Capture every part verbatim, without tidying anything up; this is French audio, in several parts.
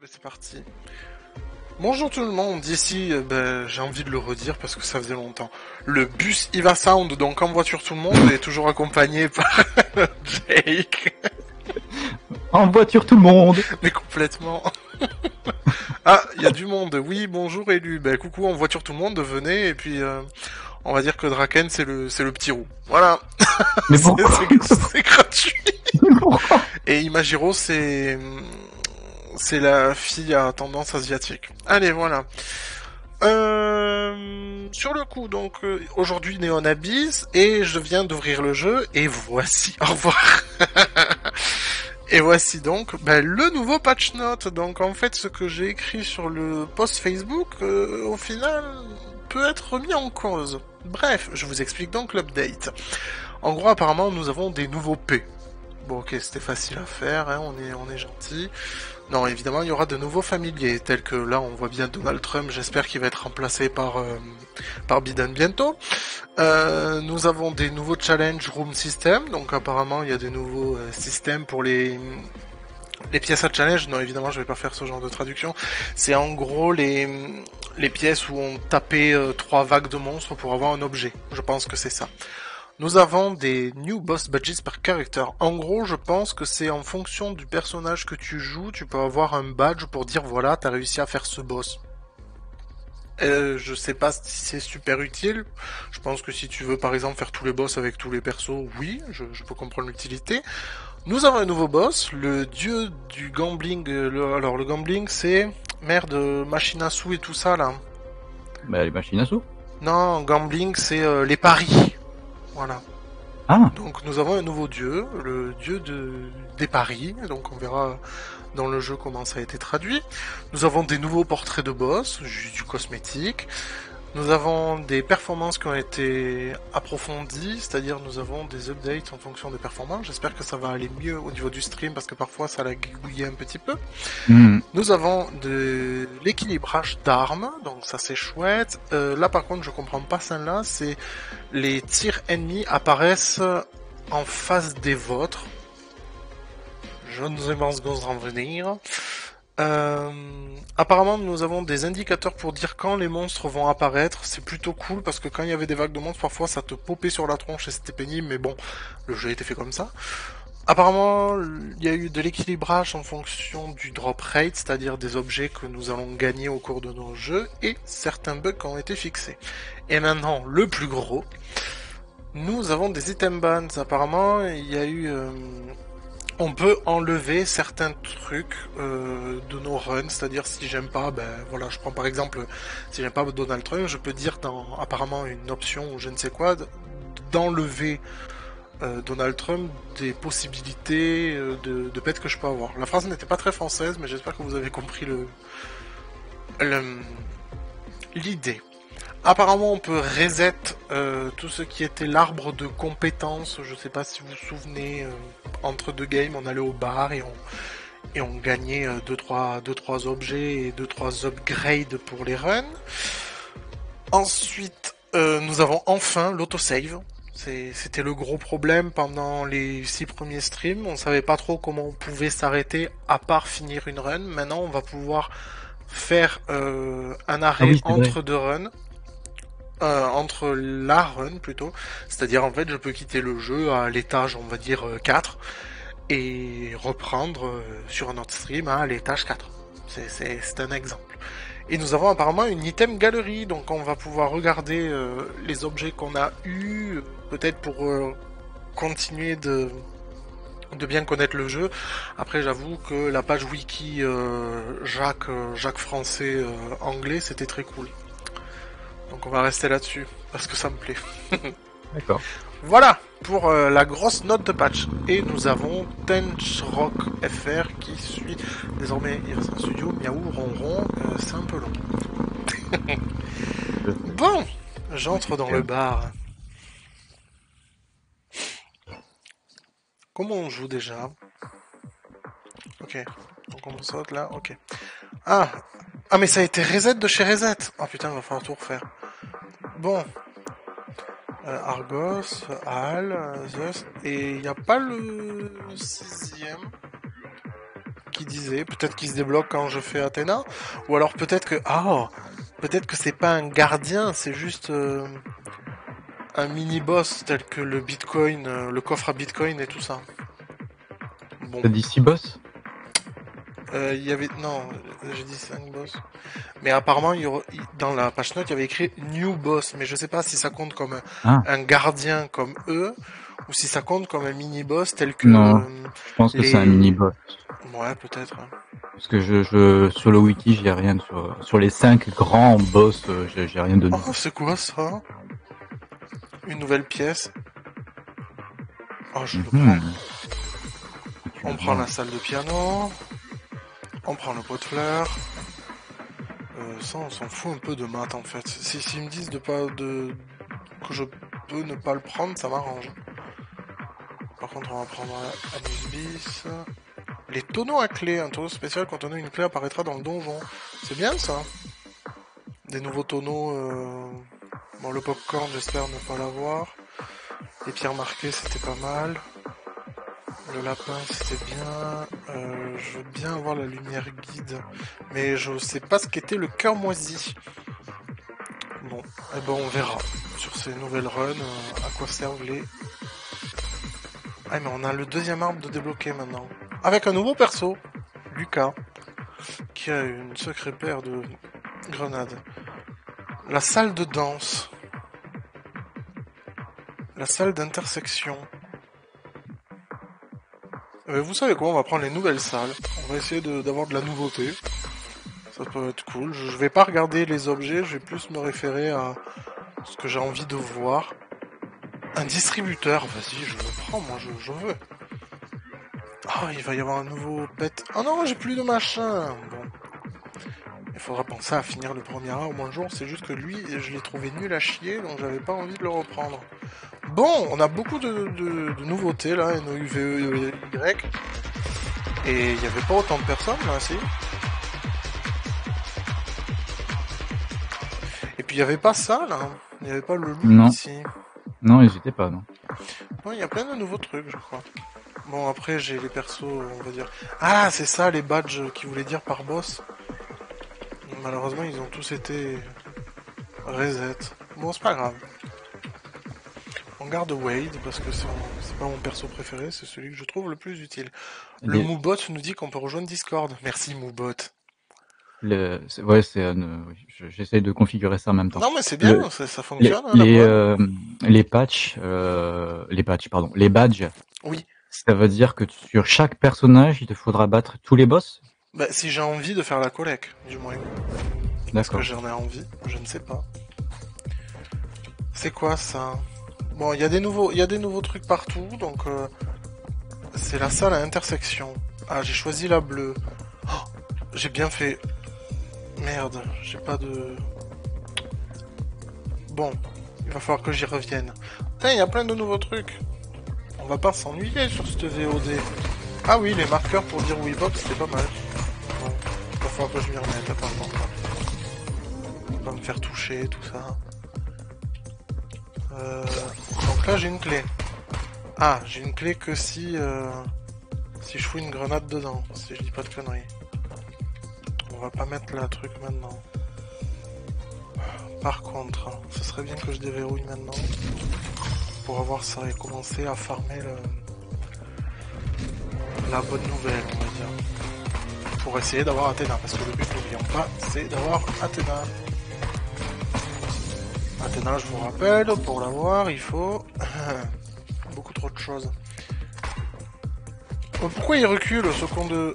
c'est parti. Bonjour tout le monde, ici, euh, ben, j'ai envie de le redire parce que ça faisait longtemps. Le bus Iva Sound, donc en voiture tout le monde, est toujours accompagné par Jake. En voiture tout le monde. Mais complètement. Ah, il y a du monde, oui, bonjour élu. Ben coucou, en voiture tout le monde, venez, et puis euh, on va dire que Draken c'est le c'est le petit roux. Voilà. Mais C'est- pourquoi c'est c'est gratuit. Mais pourquoi Et Imagiro c'est... C'est la fille à tendance asiatique. Allez, voilà. Euh, sur le coup, donc, euh, aujourd'hui, Neon Abyss, et je viens d'ouvrir le jeu, et voici, au revoir. Et voici donc, ben, le nouveau patch note. Donc, en fait, ce que j'ai écrit sur le post Facebook, euh, au final, peut être remis en cause. Bref, je vous explique donc l'update. En gros, apparemment, nous avons des nouveaux P. Bon, ok, c'était facile à faire, hein, on est, on est gentil. Non, évidemment, il y aura de nouveaux familiers, tels que là, on voit bien Donald Trump, j'espère qu'il va être remplacé par, euh, par Biden bientôt. Euh, nous avons des nouveaux challenge room system, donc apparemment, il y a des nouveaux euh, systèmes pour les, les pièces à challenge. Non, évidemment, je vais pas faire ce genre de traduction. C'est en gros les, les pièces où on tapait euh, trois vagues de monstres pour avoir un objet. Je pense que c'est ça. Nous avons des new boss badges par character. En gros, je pense que c'est en fonction du personnage que tu joues, tu peux avoir un badge pour dire voilà, t'as réussi à faire ce boss. Euh, je sais pas si c'est super utile. Je pense que si tu veux par exemple faire tous les boss avec tous les persos, oui, je, je peux comprendre l'utilité. Nous avons un nouveau boss, le dieu du gambling. Le, alors le gambling c'est merde, machine à sous et tout ça là. Bah les machines à sous. Non, gambling c'est euh, les paris. Voilà. Ah, Donc nous avons un nouveau dieu, le dieu de, des paris, donc on verra dans le jeu comment ça a été traduit. Nous avons des nouveaux portraits de boss, juste du cosmétique. Nous avons des performances qui ont été approfondies, c'est-à-dire nous avons des updates en fonction des performances. J'espère que ça va aller mieux au niveau du stream parce que parfois ça l'a guigouillé un petit peu. hmm. Nous avons de l'équilibrage d'armes, donc ça c'est chouette. Euh, là par contre je comprends pas celle-là, c'est les tirs ennemis apparaissent en face des vôtres. Je ne sais pas ce qu'on va en venir. Euh, apparemment nous avons des indicateurs pour dire quand les monstres vont apparaître. C'est plutôt cool parce que quand il y avait des vagues de monstres, parfois ça te popait sur la tronche et c'était pénible, mais bon, le jeu a été fait comme ça. Apparemment, il y a eu de l'équilibrage en fonction du drop rate, c'est-à-dire des objets que nous allons gagner au cours de nos jeux, et certains bugs qui ont été fixés. Et maintenant, le plus gros, nous avons des item bans. Apparemment, il y a eu... Euh, on peut enlever certains trucs euh, de nos runs, c'est-à-dire si j'aime pas, ben voilà, je prends par exemple, si j'aime pas Donald Trump, je peux dire dans apparemment une option ou je ne sais quoi, d'enlever Euh, Donald Trump des possibilités euh, de, de pets que je peux avoir. La phrase n'était pas très française, mais j'espère que vous avez compris le le- l'idée. Apparemment, on peut reset euh, tout ce qui était l'arbre de compétences. Je sais pas si vous vous souvenez, euh, entre deux games, on allait au bar et on et on gagnait euh, deux trois deux trois objets et deux trois upgrades pour les runs. Ensuite, euh, nous avons enfin l'autosave. C'est- C'était le gros problème pendant les six premiers streams. On savait pas trop comment on pouvait s'arrêter à part finir une run. Maintenant, on va pouvoir faire euh, un Ah arrêt oui, c'est vrai. entre deux runs. Euh, entre la run plutôt. C'est-à-dire en fait je peux quitter le jeu à l'étage on va dire euh, quatre et reprendre euh, sur un autre stream à l'étage quatre. C'est- C'est c'est un exemple. Et nous avons apparemment une item galerie, donc on va pouvoir regarder euh, les objets qu'on a eus, peut-être pour euh, continuer de, de bien connaître le jeu. Après j'avoue que la page wiki euh, Jacques, euh, Jacques français euh, anglais, c'était très cool. Donc on va rester là-dessus, parce que ça me plaît. D'accord. Voilà pour euh, la grosse note de patch. Et nous avons Tench Rock F R qui suit désormais Irsa Studio, miaou, ronron, euh, c'est un peu long. Je sais. Bon, j'entre dans le bar. Comment on joue déjà? Ok, donc on saute là, ok. Ah, ah mais ça a été reset de chez reset. Oh putain, il va falloir tout refaire. Bon, euh, Argos, Al, Zeus, et il n'y a pas le sixième. qu'il disait. Peut-être qu'il se débloque quand je fais Athéna. Ou alors peut-être que... Ah, peut-être que c'est pas un gardien, c'est juste euh, un mini-boss tel que le Bitcoin, euh, le coffre à Bitcoin et tout ça. Bon. T'as dit six boss? Euh, il y avait... Non, j'ai dit cinq boss. Mais apparemment, il y aura... dans la page note, il y avait écrit New Boss. Mais je sais pas si ça compte comme un, Ah. un gardien comme eux, ou si ça compte comme un mini-boss tel que... Non, euh, je pense les... que c'est un mini-boss. Ouais, peut-être. Parce que je, je sur le wiki, j'ai rien sur, sur les cinq grands boss, euh, j'ai, j'ai rien de nouveau. Oh, c'est quoi ça? Une nouvelle pièce. Oh, je Mm-hmm. le prends. On prend la salle de piano. On prend le pot de fleurs. Euh, ça, on s'en fout un peu de maths en fait. Si s'ils me disent de pas de que je peux ne pas le prendre, ça m'arrange. Par contre, on va prendre Amuse-Bis. Les tonneaux à clé, un tonneau spécial contenant une clé apparaîtra dans le donjon. C'est bien ça. Des nouveaux tonneaux. Euh... Bon, le popcorn, j'espère ne pas l'avoir. Les pierres marquées, c'était pas mal. Le lapin, c'était bien. Euh, je veux bien avoir la lumière guide. Mais je sais pas ce qu'était le cœur moisi. Bon, eh ben on verra. Sur ces nouvelles runs, euh, à quoi servent les... Ah, mais on a le deuxième arbre de débloquer maintenant. Avec un nouveau perso. Lucas. Qui a une sacrée paire de grenades. La salle de danse. La salle d'intersection. Euh, vous savez quoi, on va prendre les nouvelles salles. On va essayer de, d'avoir de la nouveauté. Ça peut être cool. Je, je vais pas regarder les objets, je vais plus me référer à ce que j'ai envie de voir. Un distributeur, vas-y, je le prends, moi, je, je veux. Ah, oh, il va y avoir un nouveau pet. Oh non, j'ai plus de machin. Bon. Il faudra penser à finir le premier arbre un jour. C'est juste que lui, je l'ai trouvé nul à chier, donc j'avais pas envie de le reprendre. Bon, on a beaucoup de, de, de nouveautés là, N O U V E Y. Et il n'y avait pas autant de personnes là, si. Et puis il n'y avait pas ça là. Il n'y avait pas le loup non. ici. Non, ils étaient pas, non. Non, il y a plein de nouveaux trucs, je crois. Bon, après j'ai les persos, on va dire. Ah, c'est ça les badges qui voulaient dire par boss. Malheureusement, ils ont tous été reset. Bon, c'est pas grave. On garde Wade parce que c'est, c'est pas mon perso préféré, c'est celui que je trouve le plus utile. Le Les... Moobot nous dit qu'on peut rejoindre Discord. Merci Moobot. Le... C'est... Ouais, c'est un... j'essaie de configurer ça en même temps. Non mais c'est bien, le... ça, ça fonctionne. Les, hein, les, euh, les patchs, euh... les patchs, pardon, les badges. Oui. Ça veut dire que sur chaque personnage, il te faudra battre tous les boss? Bah si j'ai envie de faire la collecte, du moins. Est-ce que j'en ai envie? Je ne sais pas. C'est quoi ça? Bon, il y a des nouveaux, il y a des nouveaux trucs partout, donc euh, c'est la salle à intersection. Ah, j'ai choisi la bleue. Oh, j'ai bien fait. Merde, j'ai pas de. Bon, il va falloir que j'y revienne. Putain, il y a plein de nouveaux trucs. On va pas s'ennuyer sur cette V O D. Ah oui, les marqueurs pour dire Weebop, c'était pas mal. Bon, il va falloir que je m'y remette, attends, attends. Pas me faire toucher, tout ça. Euh, donc là j'ai une clé. Ah, j'ai une clé que si euh, si je fous une grenade dedans, si je dis pas de conneries. On va pas mettre la truc maintenant. Par contre, ce serait bien que je déverrouille maintenant pour avoir ça et commencer à farmer le... la bonne nouvelle, on va dire. Pour essayer d'avoir Athéna, parce que le but, n'oublions pas, c'est d'avoir Athéna. Athéna, je vous rappelle, pour l'avoir, il faut beaucoup trop de choses. Oh, pourquoi il recule, ce con de...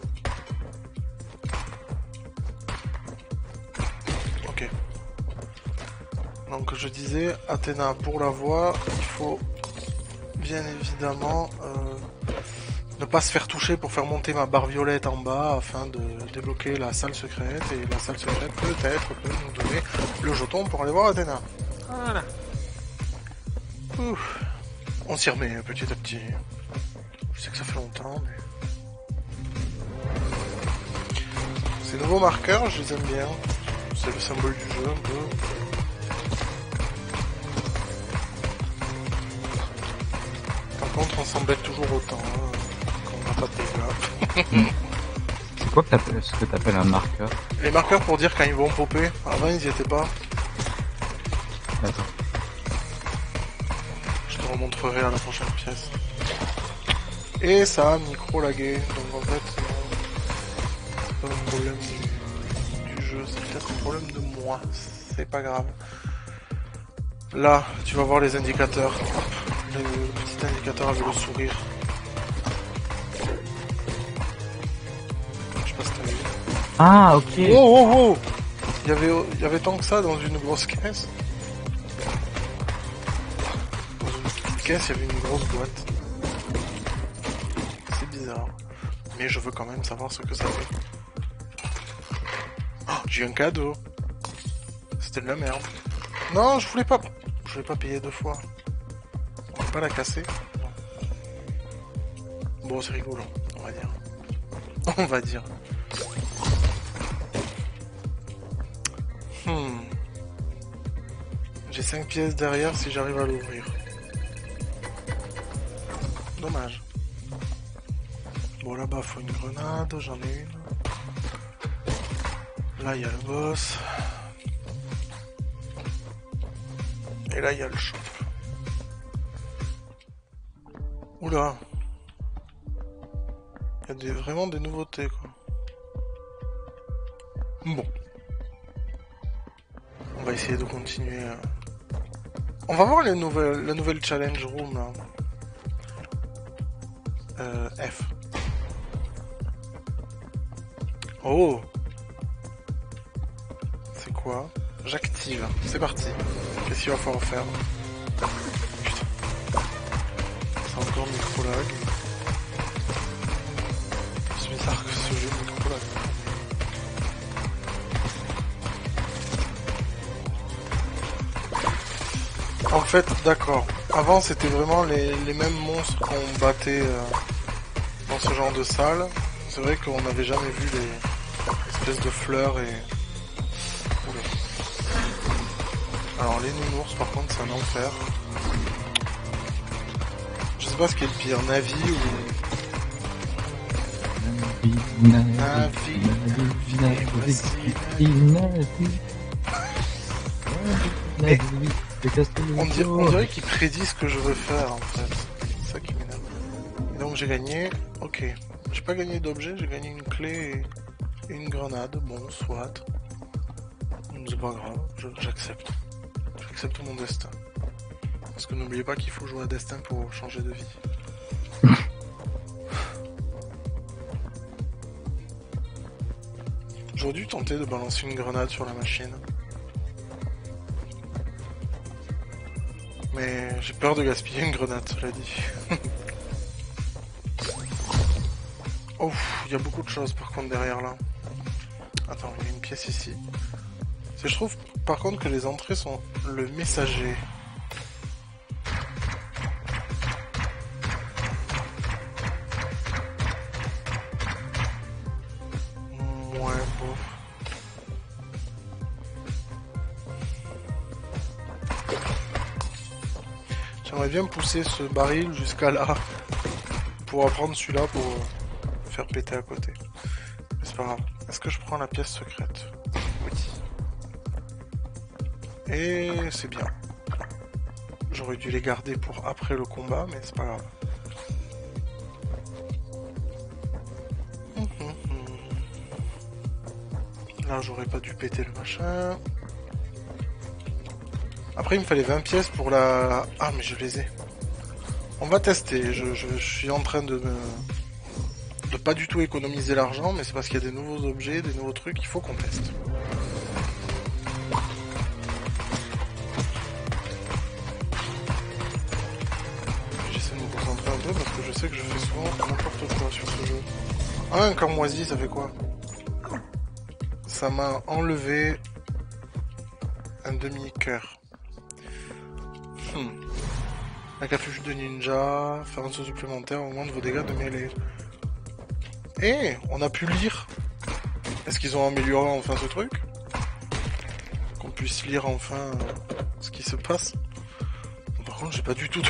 Ok. Donc je disais, Athéna, pour l'avoir, il faut bien évidemment euh, ne pas se faire toucher pour faire monter ma barre violette en bas afin de débloquer la salle secrète. Et la salle secrète peut-être peut nous donner le jeton pour aller voir Athéna. Voilà. Ouf. On s'y remet petit à petit. Je sais que ça fait longtemps, mais... Ces nouveaux marqueurs, je les aime bien. C'est le symbole du jeu, un peu. Par contre, on s'embête toujours autant, hein, quand on n'a pas de dégâts. quoi que t'appelles, ce que t'appelles un marqueur? Les marqueurs pour dire quand ils vont popper. Avant, ils y étaient pas. D'accord. Je te remontrerai à la prochaine pièce. Et ça a micro lagué. Donc en fait, c'est pas un problème du, du jeu. C'est peut-être un problème de moi. C'est pas grave. Là, tu vas voir les indicateurs. Hop, le, le petit indicateur avec le sourire. Je sais pas si t'as vu. Ah, ok. Oh oh oh! Il y avait, il y avait tant que ça dans une grosse caisse. Dans une petite caisse, il y avait une grosse boîte. C'est bizarre. Mais je veux quand même savoir ce que ça fait. Oh, j'ai eu un cadeau. C'était de la merde. Non, je voulais pas. Je voulais pas payer deux fois. On va pas la casser. Bon, c'est rigolo, on va dire. On va dire. Hmm. J'ai cinq pièces derrière si j'arrive à l'ouvrir. Dommage. Bon, là-bas, faut une grenade, j'en ai une. Là, il y a le boss. Et là, il y a le shop. Oula. Il y a des, vraiment des nouveautés, quoi. Bon. On va essayer de continuer. euh. On va voir les nouvelles, la nouvelle challenge room, là. Euh, F. Oh. C'est quoi? J'active. C'est parti. Qu'est-ce qu'il va falloir faire? Putain. C'est encore micro-lag. C'est bizarre que ce jeu micro-lag. En fait, d'accord. Avant, c'était vraiment les, les mêmes monstres qu'on battait euh, dans ce genre de salle. C'est vrai qu'on n'avait jamais vu les espèces de fleurs et... Oula. Alors les nounours, par contre, c'est un enfer. Je sais pas ce qui est le pire, Navi ou... Navi, Navi, Navi, Navi, Mais on dirait, on dirait qu'ils prédisent ce que je veux faire en fait. C'est ça qui m'énerve. Donc j'ai gagné, ok. J'ai pas gagné d'objet, j'ai gagné une clé et une grenade. Bon, soit. C'est pas grave, je- j'accepte. J'accepte mon destin. Parce que n'oubliez pas qu'il faut jouer à destin pour changer de vie. J'aurais dû tenter de balancer une grenade sur la machine. Mais j'ai peur de gaspiller une grenade, cela dit. Oh, il y a beaucoup de choses par contre derrière là. Attends, il y a une pièce ici. C'est, je trouve par contre que les entrées sont le messager. Ouais, bof. J'aimerais bien pousser ce baril jusqu'à là pour prendre celui-là pour faire péter à côté. Mais c'est pas grave. Est-ce que je prends la pièce secrète? Oui. Et c'est bien. J'aurais dû les garder pour après le combat, mais c'est pas grave. Là, j'aurais pas dû péter le machin. Après, il me fallait vingt pièces pour la... Ah, mais je les ai. On va tester. Je, je, je suis en train de me... de pas du tout économiser l'argent, mais c'est parce qu'il y a des nouveaux objets, des nouveaux trucs, il faut qu'on teste. J'essaie de me concentrer un peu parce que je sais que je fais souvent n'importe quoi sur ce jeu. Ah, un corps moisi, ça fait quoi? Ça m'a enlevé un demi-cœur. Hmm. Un capuche de ninja, faire un saut supplémentaire, augmente vos dégâts de mêlée. Eh, on a pu lire. Est-ce qu'ils ont amélioré enfin ce truc? Qu'on puisse lire enfin euh, ce qui se passe. Bon, par contre, j'ai pas du tout de...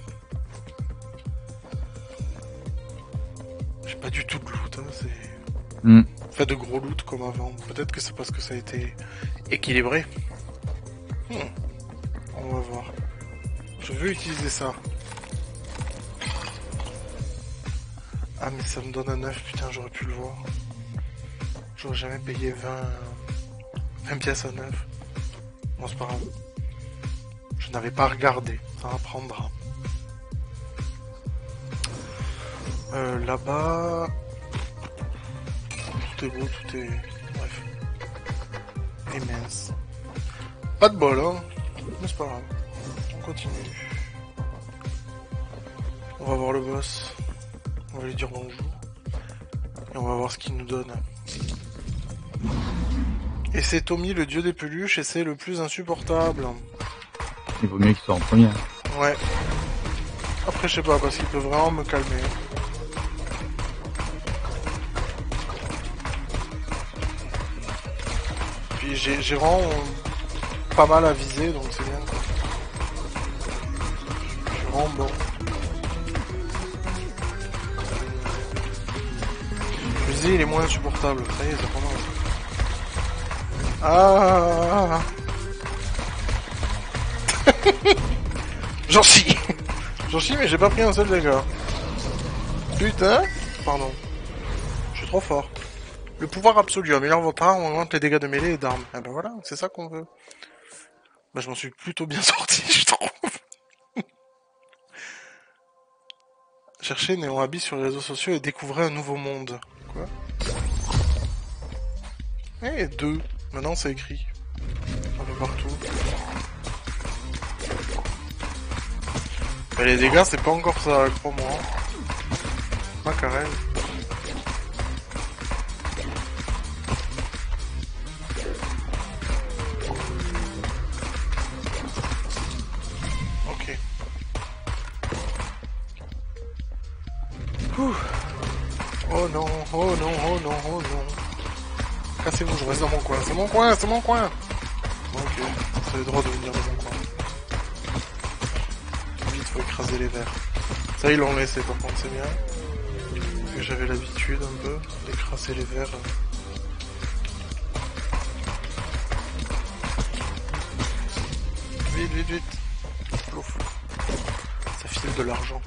j'ai pas du tout de loot, hein, c'est... Mm. Fait de gros loot comme avant. Peut-être que c'est parce que ça a été équilibré. Hmm. On va voir. Je veux utiliser ça. Ah mais ça me donne un neuf, putain j'aurais pu le voir. J'aurais jamais payé vingt, vingt pièces à neuf. Bon c'est pas grave. Je n'avais pas regardé, ça apprendra. Euh, là-bas... Tout est beau, tout est... Bref. Immense. Pas de bol hein, mais c'est pas grave. On continue. On va voir le boss. On va lui dire bonjour. Et on va voir ce qu'il nous donne. Et c'est Tommy, le dieu des peluches, et c'est le plus insupportable. Il vaut mieux qu'il soit en premier. Ouais. Après, je sais pas, parce qu'il peut vraiment me calmer. Puis j'ai j'ai vraiment pas mal à viser, donc c'est bien. Je suis vraiment bon. Je me dis, il est moins insupportable. Ça y est, ça commence. Ah. J'en chie. J'en chie, mais j'ai pas pris un seul dégât. Putain. Pardon. Je suis trop fort. Le pouvoir absolu, améliore votre arme, augmente les dégâts de mêlée et d'armes. Ah ben voilà, c'est ça qu'on veut. Bah je m'en suis plutôt bien sorti, je trouve. Cherchez Néon Abyss sur les réseaux sociaux et découvrez un nouveau monde. Quoi? Eh, deux. Maintenant c'est écrit. Un peu partout. Mais les dégâts c'est pas encore ça, crois-moi. Pas carré. Ok. Ouh. Oh non, oh non, oh non, oh non. Cassez-vous, je reste dans mon coin. C'est mon coin, c'est mon coin. Ok, vous avez le droit de venir dans mon coin. Vite, faut écraser les verres. Ça, ils l'ont laissé, par contre, c'est bien. Parce que j'avais l'habitude un peu d'écraser les verres. Vite, vite, vite. Plouf. Ça file de l'argent.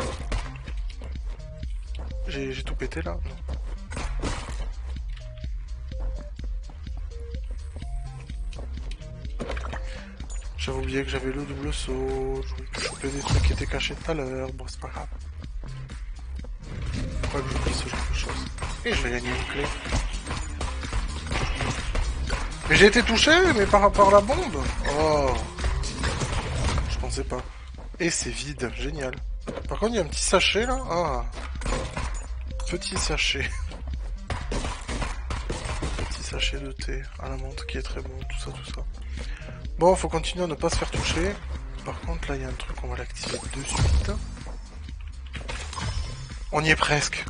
J'ai tout pété là? Non. J'avais oublié que j'avais le double saut, j'aurais pu choper des trucs qui étaient cachés tout à l'heure, bon c'est pas grave. Pourquoi que j'oublie ce genre de choses? Et je vais gagner une clé. Mais j'ai été touché, mais par rapport à la bombe. Oh. Je pensais pas. Et c'est vide, génial. Par contre il y a un petit sachet là. Ah. Petit sachet. Petit sachet de thé à la menthe qui est très bon, tout ça, tout ça. Bon, faut continuer à ne pas se faire toucher. Par contre, là, il y a un truc, on va l'activer de suite. On y est presque.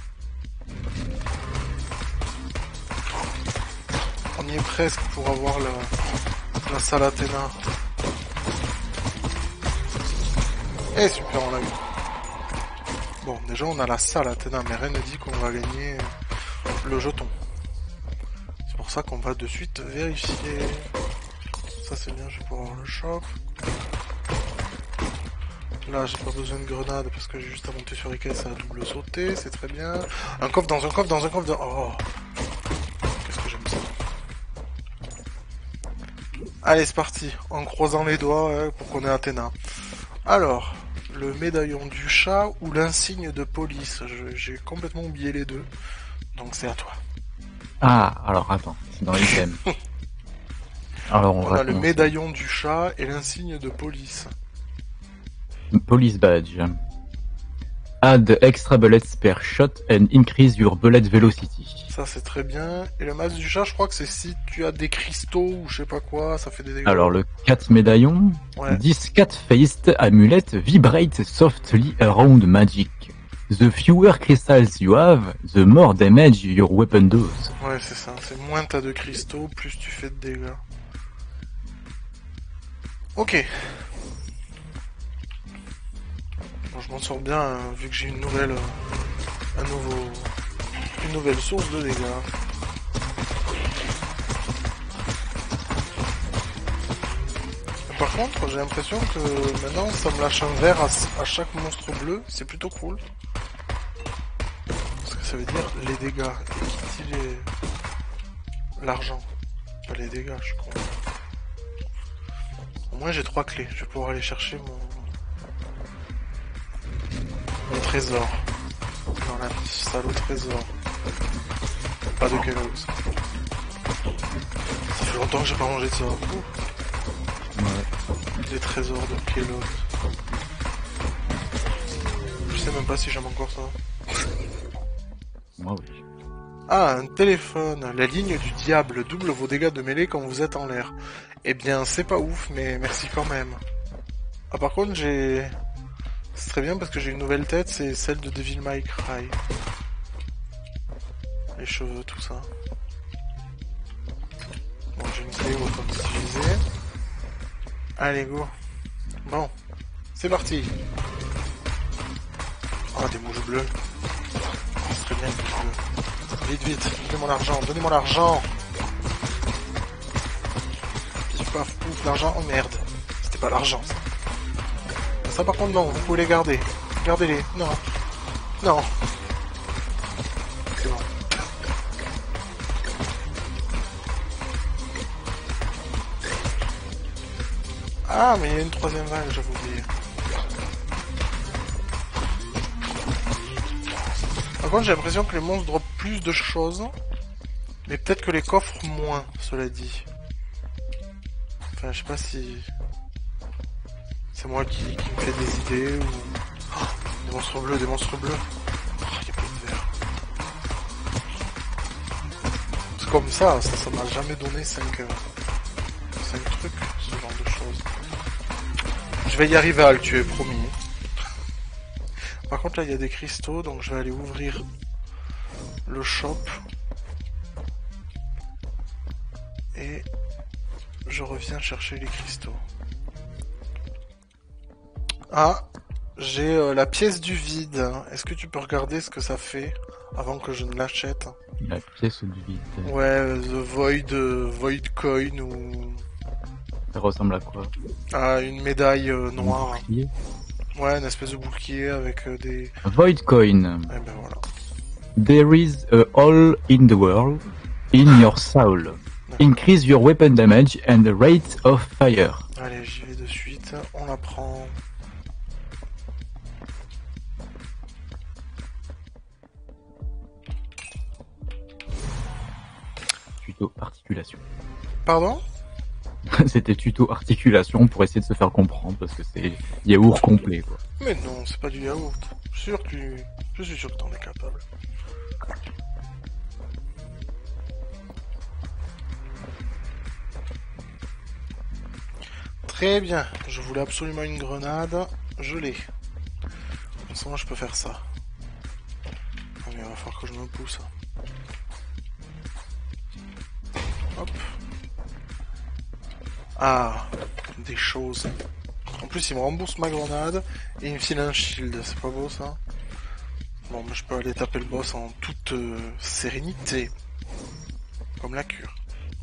On y est presque pour avoir la, la salle Athéna. Eh, super, on l'a eu. Bon, déjà, on a la salle Athéna, mais rien ne dit qu'on va gagner le jeton. C'est pour ça qu'on va de suite vérifier. Ça c'est bien, je vais pouvoir avoir le choc. Là j'ai pas besoin de grenade parce que j'ai juste à monter sur les caisses à double sauter, c'est très bien. Un coffre dans un coffre dans un coffre dans... Oh, qu'est-ce que j'aime ça. Allez c'est parti, en croisant les doigts hein, pour qu'on ait Athéna. Alors, le médaillon du chat ou l'insigne de police, j'ai complètement oublié les deux. Donc c'est à toi. Ah, alors attends, c'est dans les thèmes. Alors, on, on va a le commencer. médaillon du chat et l'insigne de police. Police badge. Add extra bullets per shot and increase your bullet velocity. Ça c'est très bien. Et le masque du chat, je crois que c'est si tu as des cristaux ou je sais pas quoi, ça fait des dégâts. Alors le quatre médaillons. Ouais. dix cat-faced amulet vibrate softly around magic. The fewer crystals you have, the more damage your weapon does. Ouais c'est ça, c'est moins t'as de cristaux, plus tu fais de dégâts. Ok. Bon, je m'en sors bien hein, vu que j'ai une nouvelle, euh, un nouveau, une nouvelle source de dégâts. par contre, j'ai l'impression que maintenant ça me lâche un vert à, à chaque monstre bleu, c'est plutôt cool. Parce que ça veut dire les dégâts. Et qui dit les... l'argent. Pas les dégâts, je crois. Au moins j'ai trois clés, je vais pouvoir aller chercher mon... mon trésor. Dans la salle au trésor. Pas de Kellogg's. Ça fait longtemps que j'ai pas mangé de ça. Ouh. Ouais. Des trésors de Kellogg's. Je sais même pas si j'aime encore ça. Moi oui. Ah, un téléphone. La ligne du diable double vos dégâts de mêlée quand vous êtes en l'air. Eh bien, c'est pas ouf, mais merci quand même. Ah, par contre, j'ai... C'est très bien parce que j'ai une nouvelle tête, c'est celle de Devil May Cry. Les cheveux, tout ça. Bon, j'ai une clé, autant utiliser. Allez, go. Bon, c'est parti. Oh, des mouches bleues. Oh, c'est très bien, les mouches bleues. Vite, vite, donnez-moi l'argent, donnez-moi l'argent. Pif, paf, pouf, l'argent. Oh merde, c'était pas l'argent, ça. Ça, par contre, non, vous pouvez les garder. Gardez-les. Non. Non. C'est bon. Ah, mais il y a une troisième vague, j'avais oublié. Par contre, j'ai l'impression que les monstres droppent plus de choses. Mais peut-être que les coffres moins, cela dit. Enfin, je sais pas si... C'est moi qui, qui me fais des idées ou... Oh, des monstres bleus, des monstres bleus. Oh, il y a plein de verre. C'est comme ça, ça, ça m'a jamais donné cinq euh, cinq trucs, ce genre de choses. Je vais y arriver à le tuer, promis. Par contre, là, il y a des cristaux, donc je vais aller ouvrir le shop. Et je reviens chercher les cristaux. Ah, j'ai euh, la pièce du vide. Est-ce que tu peux regarder ce que ça fait avant que je ne l'achète? La pièce du vide. Ouais, The Void, euh, Void Coin ou... Ça ressemble à quoi? À une médaille euh, noire. Bouclier. Ouais, une espèce de bouclier avec euh, des... Void coin. Eh ben voilà. There is a hole in the world, in your soul. Increase your weapon damage and the rate of fire. Allez, j'y vais de suite. On la prend. Tuto articulation. Pardon? C'était tuto articulation pour essayer de se faire comprendre parce que c'est yaourt complet quoi. Mais non, c'est pas du yaourt. Je suis sûr que tu... Je suis sûr que t'en es capable. Très bien. Je voulais absolument une grenade. Je l'ai. En ce moment, je peux faire ça. Non, mais il va falloir que je me pousse. Hop. Ah, des choses. En plus, il me rembourse ma grenade et il me file un shield. C'est pas beau ça? Bon, mais je peux aller taper le boss en toute euh, sérénité. Comme la cure.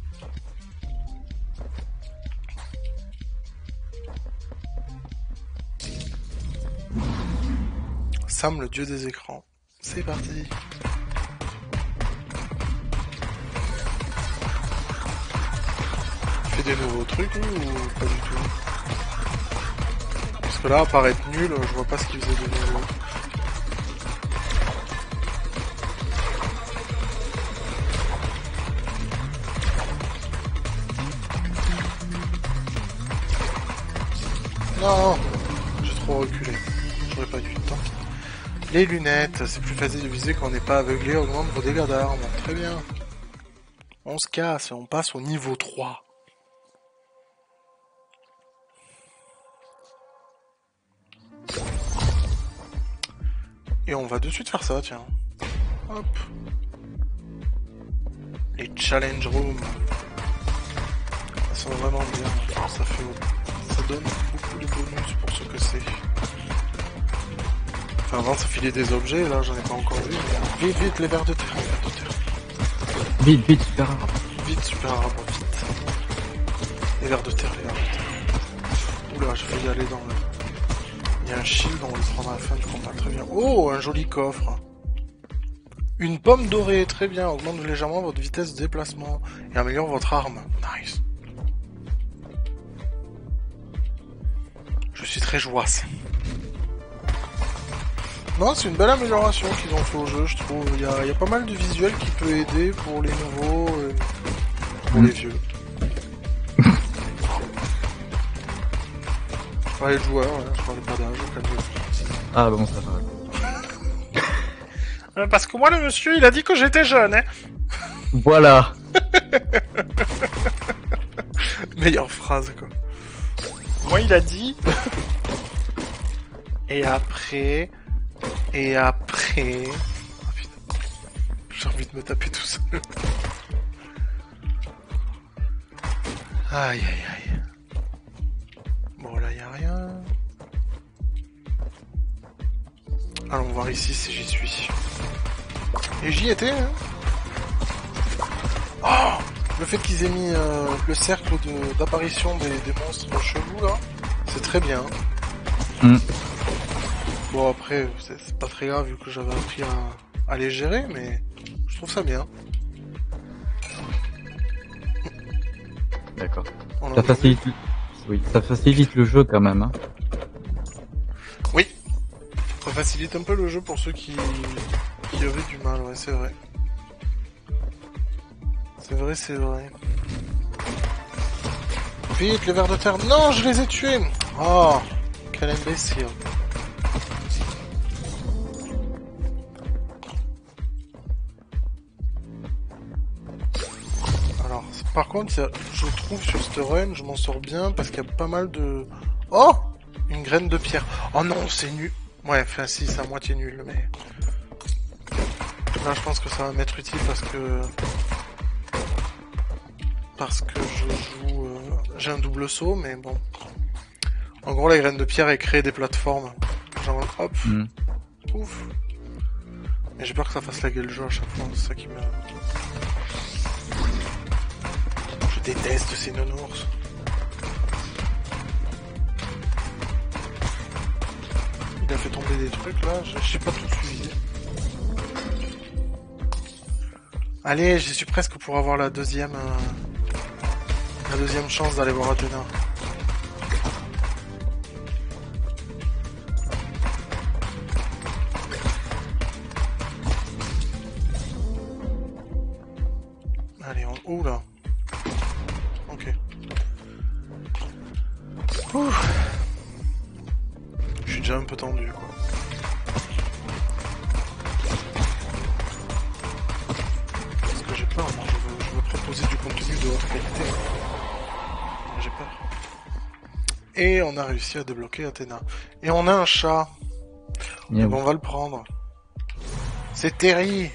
Sam, le dieu des écrans. C'est parti. Il fait des nouveaux trucs ou pas du tout? Parce que là, à part être nul, je vois pas ce qu'il faisait de nouveau. Non, j'ai trop reculé. J'aurais pas dû, tant pis. Les lunettes, c'est plus facile de viser quand on n'est pas aveuglé, augmente vos dégâts d'armes. Très bien. On se casse et on passe au niveau trois. Et on va de suite faire ça, tiens. Hop. Les challenge rooms. Elles sont vraiment bien. Ça fait... Ça donne beaucoup de bonus pour ce que c'est. Enfin, avant, ça filait des objets, là, j'en ai pas encore vu. Mais... Vite, vite, les vers de terre, les vers de terre. Vite, vite, super arbre. Vite, super arbre, vite. Les vers de terre, les vers de terre. Oula, je vais y aller dans le... Il y a un shield, on le prendra à la fin du combat, très bien. Oh, un joli coffre. Une pomme dorée, très bien, augmente légèrement votre vitesse de déplacement et améliore votre arme. Nice. Je suis très joasse. Non, c'est une belle amélioration qu'ils ont fait au jeu, je trouve. Il y a, il y a pas mal de visuels qui peut aider pour les nouveaux et pour mmh. les vieux. Ouais, les joueurs, ouais, je parlais pas d'âge, calme-toi. Ah bon, ça va. Parce que moi, le monsieur, il a dit que j'étais jeune, hein. Voilà. Meilleure phrase, quoi. Moi, il a dit... Et après... Et après... Oh, putain. J'ai envie de me taper tout seul. Aïe, aïe, aïe. Bon, là, y a rien. Allons voir ici si j'y suis. Et j'y étais, hein. Oh, le fait qu'ils aient mis euh, le cercle de, d'apparition des, des monstres chelous, là, c'est très bien. Mm. Bon, après, c'est, c'est pas très grave vu que j'avais appris à, à les gérer, mais je trouve ça bien. D'accord. Ça facilite, le... oui, ça facilite le jeu quand même. Hein. Oui, ça facilite un peu le jeu pour ceux qui, qui avaient du mal, ouais, c'est vrai. C'est vrai, c'est vrai. Vite, les vers de terre. Non, je les ai tués. Oh, quel imbécile. Alors, par contre, y a, je trouve sur ce run, je m'en sors bien parce qu'il y a pas mal de... Oh, une graine de pierre. Oh non, c'est nul. Ouais, enfin si, c'est à moitié nul, mais... Là, je pense que ça va m'être utile parce que... Parce que je joue... Euh... J'ai un double saut, mais bon. En gros, la graine de pierre, elle crée des plateformes. Genre, hop. Mm. Ouf. Et j'ai peur que ça fasse laguer le jeu à chaque fois, c'est ça qui me... Je déteste ces nounours. Il a fait tomber des trucs, là, j'ai pas tout suivi. Allez, j'y suis presque pour avoir la deuxième... Euh... La deuxième chance d'aller voir Athéna. Allez, on... Ouh là. Ok. Ouh. Je suis déjà un peu tendu, quoi. Parce que j'ai peur, moi. Je veux, je veux proposer du contenu de haute qualité. J'ai peur. Et on a réussi à débloquer Athéna. Et on a un chat. Yeah, bon, on va le prendre. C'est Terry.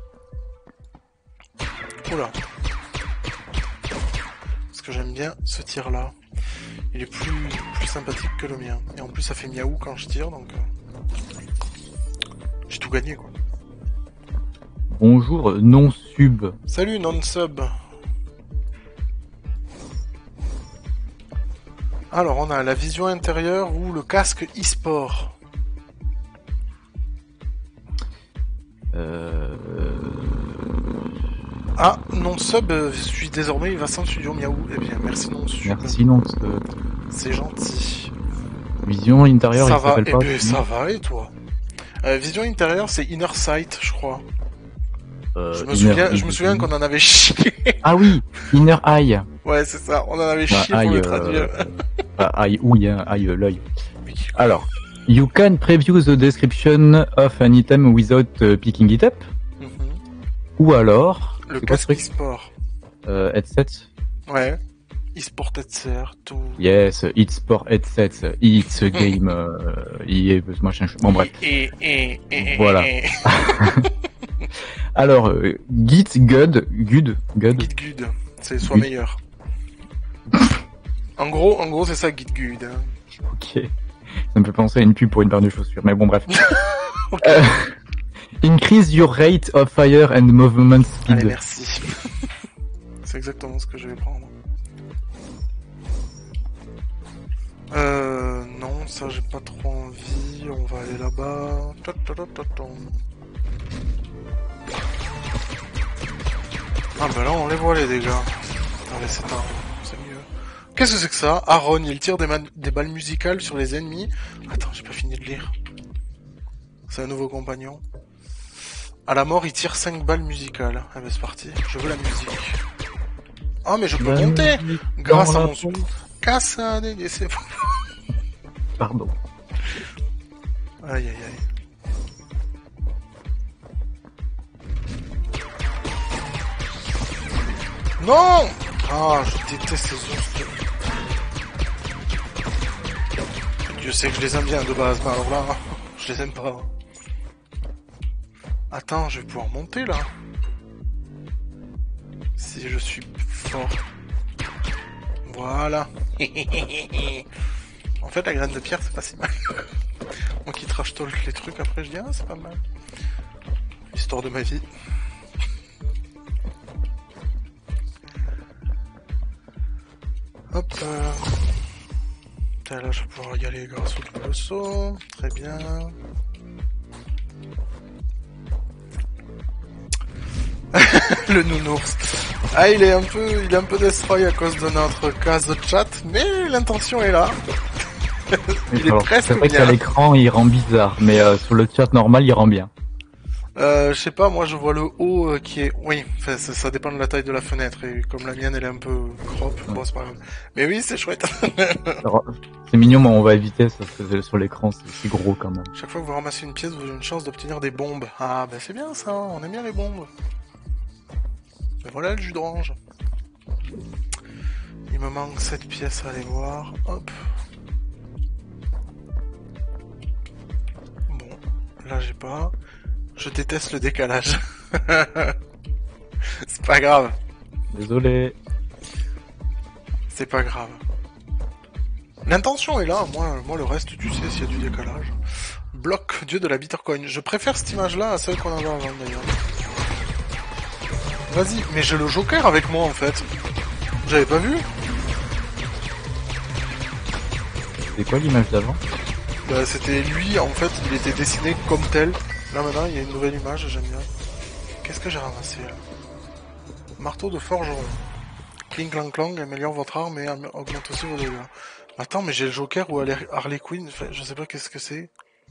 Oula. Parce que j'aime bien ce tir-là. Il est plus, plus sympathique que le mien. Et en plus, ça fait miaou quand je tire, donc... Euh... J'ai tout gagné, quoi. Bonjour, non-sub. Salut, non-sub. Alors, on a la vision intérieure ou le casque e-sport. Euh... Ah, non-sub, je suis désormais Vincent Studio Miaou. Eh bien, merci non-sub. Merci non-sub. C'est gentil. Vision intérieure, ça il va, s'appelle eh pas. Ben, ça va, et toi euh, Vision intérieure, c'est Inner Sight, je crois. Euh, je me souviens, je me souviens qu'on en avait chié. Ah oui, Inner Eye. Ouais, c'est ça, on en avait chié bah, pour le traduire. Euh, ah, eye, oui, hein, eye, l'œil. Oui. Alors, you can preview the description of an item without uh, picking it up. Mm-hmm. Ou alors... Le casque e-sport. Euh, headset. Ouais. E-sport headset, tout. Yes, e-sport headset, it's a game, euh, e a machin. Bon, bref. Et, et, et, voilà. Et... Alors, euh, Git Good, Good, Good. Git Good, c'est soit Good. Meilleur. En gros, en gros, c'est ça, Git Good. Hein. Ok. Ça me fait penser à une pub pour une paire de chaussures, mais bon, bref. Okay. euh, increase your rate of fire and movement speed. Allez, merci. C'est exactement ce que je vais prendre. Euh, non, ça j'ai pas trop envie. On va aller là-bas. Ah bah là on les voit les dégâts. Allez, c'est un... c'est mieux. Qu'est-ce que c'est que ça? Aaron, il tire des, des balles musicales sur les ennemis. Attends, j'ai pas fini de lire. C'est un nouveau compagnon. À la mort, il tire cinq balles musicales. Ah bah c'est parti, je veux la musique. Ah mais je peux la monter grâce à mon... pompe. Casse un dégât, c'est bon. Pardon. Aïe aïe aïe. Non! Ah, je déteste ces ours. Dieu sait que je les aime bien de base, mais alors là, je les aime pas. Attends, je vais pouvoir monter là. Si je suis fort. Voilà. En fait, la graine de pierre, c'est pas si mal. Moi qui trash talk les trucs, après je dis, ah, c'est pas mal. Histoire de ma vie. Hop. Euh... Là, je vais pouvoir y aller grâce au double saut. Très bien. Le nounours. Ah, il est un peu, il est un peu destroy à cause de notre case de chat, mais l'intention est là. Il Alors, est presque c'est vrai bien. qu'à l'écran, il rend bizarre, mais euh, sur le chat normal, il rend bien. Euh, je sais pas, moi je vois le haut euh, qui est... Oui, enfin, ça, ça dépend de la taille de la fenêtre, et comme la mienne elle est un peu crop, Ouais. bon c'est pas grave. Mais oui, c'est chouette. Alors, c'est mignon, mais on va éviter, ça, parce que sur l'écran, c'est c'est gros quand même. Chaque fois que vous ramassez une pièce, vous avez une chance d'obtenir des bombes. Ah, ben c'est bien ça, on aime bien les bombes. Ben voilà le jus d'orange. Il me manque cette pièce à aller voir. Hop. Bon, là j'ai pas... Je déteste le décalage. C'est pas grave. Désolé. C'est pas grave. L'intention est là, moi, moi le reste, tu sais, s'il y a du décalage. Bloc, dieu de la Bittercoin. Je préfère cette image-là à celle qu'on avait avant, d'ailleurs. Vas-y, mais j'ai le Joker avec moi, en fait. J'avais pas vu. C'est quoi l'image d'avant? Bah, c'était lui, en fait, il était dessiné comme tel. Là, maintenant, il y a une nouvelle image, j'aime bien. Qu'est-ce que j'ai ramassé, là? Marteau de forgeron. Cling clang clang, améliore votre arme et augmente aussi vos dégâts. Attends, mais j'ai le Joker ou Harley Quinn, enfin, je sais pas qu'est-ce que c'est.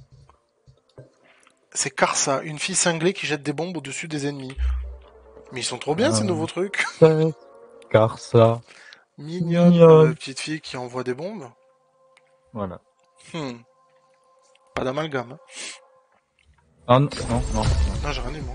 C'est Karsa, une fille cinglée qui jette des bombes au-dessus des ennemis. Mais ils sont trop bien, Ah. ces nouveaux trucs. Karsa. Mignonne, Mignonne. euh, petite fille qui envoie des bombes. Voilà. Hmm. Pas d'amalgame. Hein. Ah non, non, non. Ah, j'ai rien dit, moi.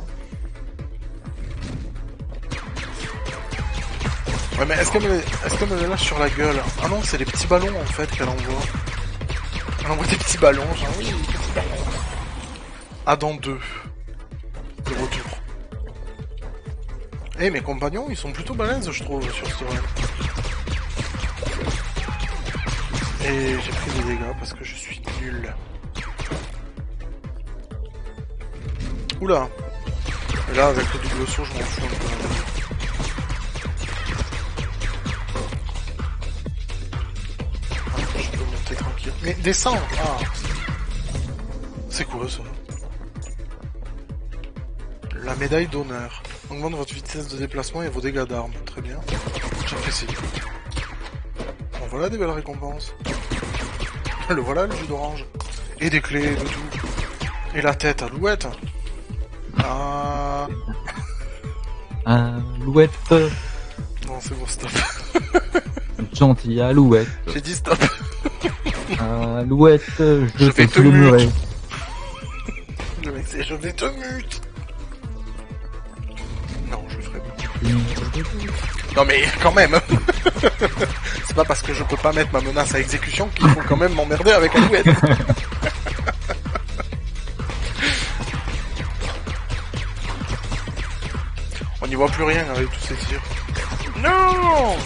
Ouais, mais est-ce qu'elle me, est-ce qu'elle me les lâche sur la gueule? Ah non, c'est les petits ballons, en fait, qu'elle envoie. Elle envoie des petits ballons, genre, oui, des petits ballons. Adam deux. De retour. Eh, mes compagnons, ils sont plutôt balèzes, je trouve, sur ce run. Et j'ai pris des dégâts parce que je suis nul. Oula. Et là, avec le double saut, je m'en fous un peu. Ah, je peux monter tranquille. Mais descends. Ah. C'est quoi ça? La médaille d'honneur. Augmente votre vitesse de déplacement et vos dégâts d'armes. Très bien. J'apprécie. Bon, voilà des belles récompenses. Le voilà, le jus d'orange. Et des clés, de tout. Et la tête, alouette. Ah. Alouette. Non, c'est bon, stop. Gentille alouette. J'ai dit stop. Alouette, je, Je vais te le muret. mute. Le mec, c'est je vais te mute. Non, je le ferai pas. Non mais quand même. C'est pas parce que je peux pas mettre ma menace à exécution qu'il faut quand même m'emmerder avec Alouette. On n'y voit plus rien avec tous ces tirs. Non.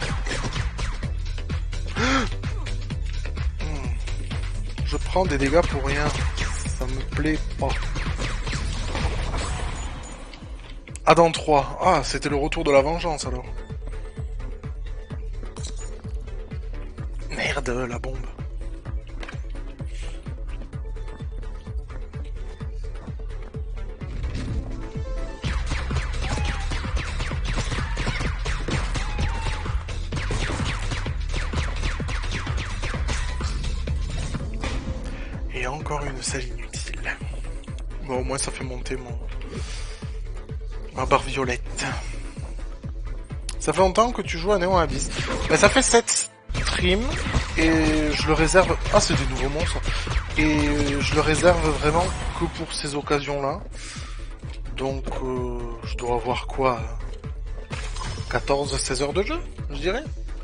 Hmm. Je prends des dégâts pour rien. Ça me plaît pas. Adam trois. Ah, c'était le retour de la vengeance alors. Merde. merde, la bombe. Et encore une salle inutile. Bon, au moins ça fait monter mon... ma barre violette. Ça fait longtemps que tu joues à Néon Abyss. Ben, ça fait sept streams et je le réserve... Ah, c'est des nouveaux monstres. Et je le réserve vraiment que pour ces occasions-là. Donc, euh, je dois avoir quoi, quatorze à seize heures de jeu, je dirais.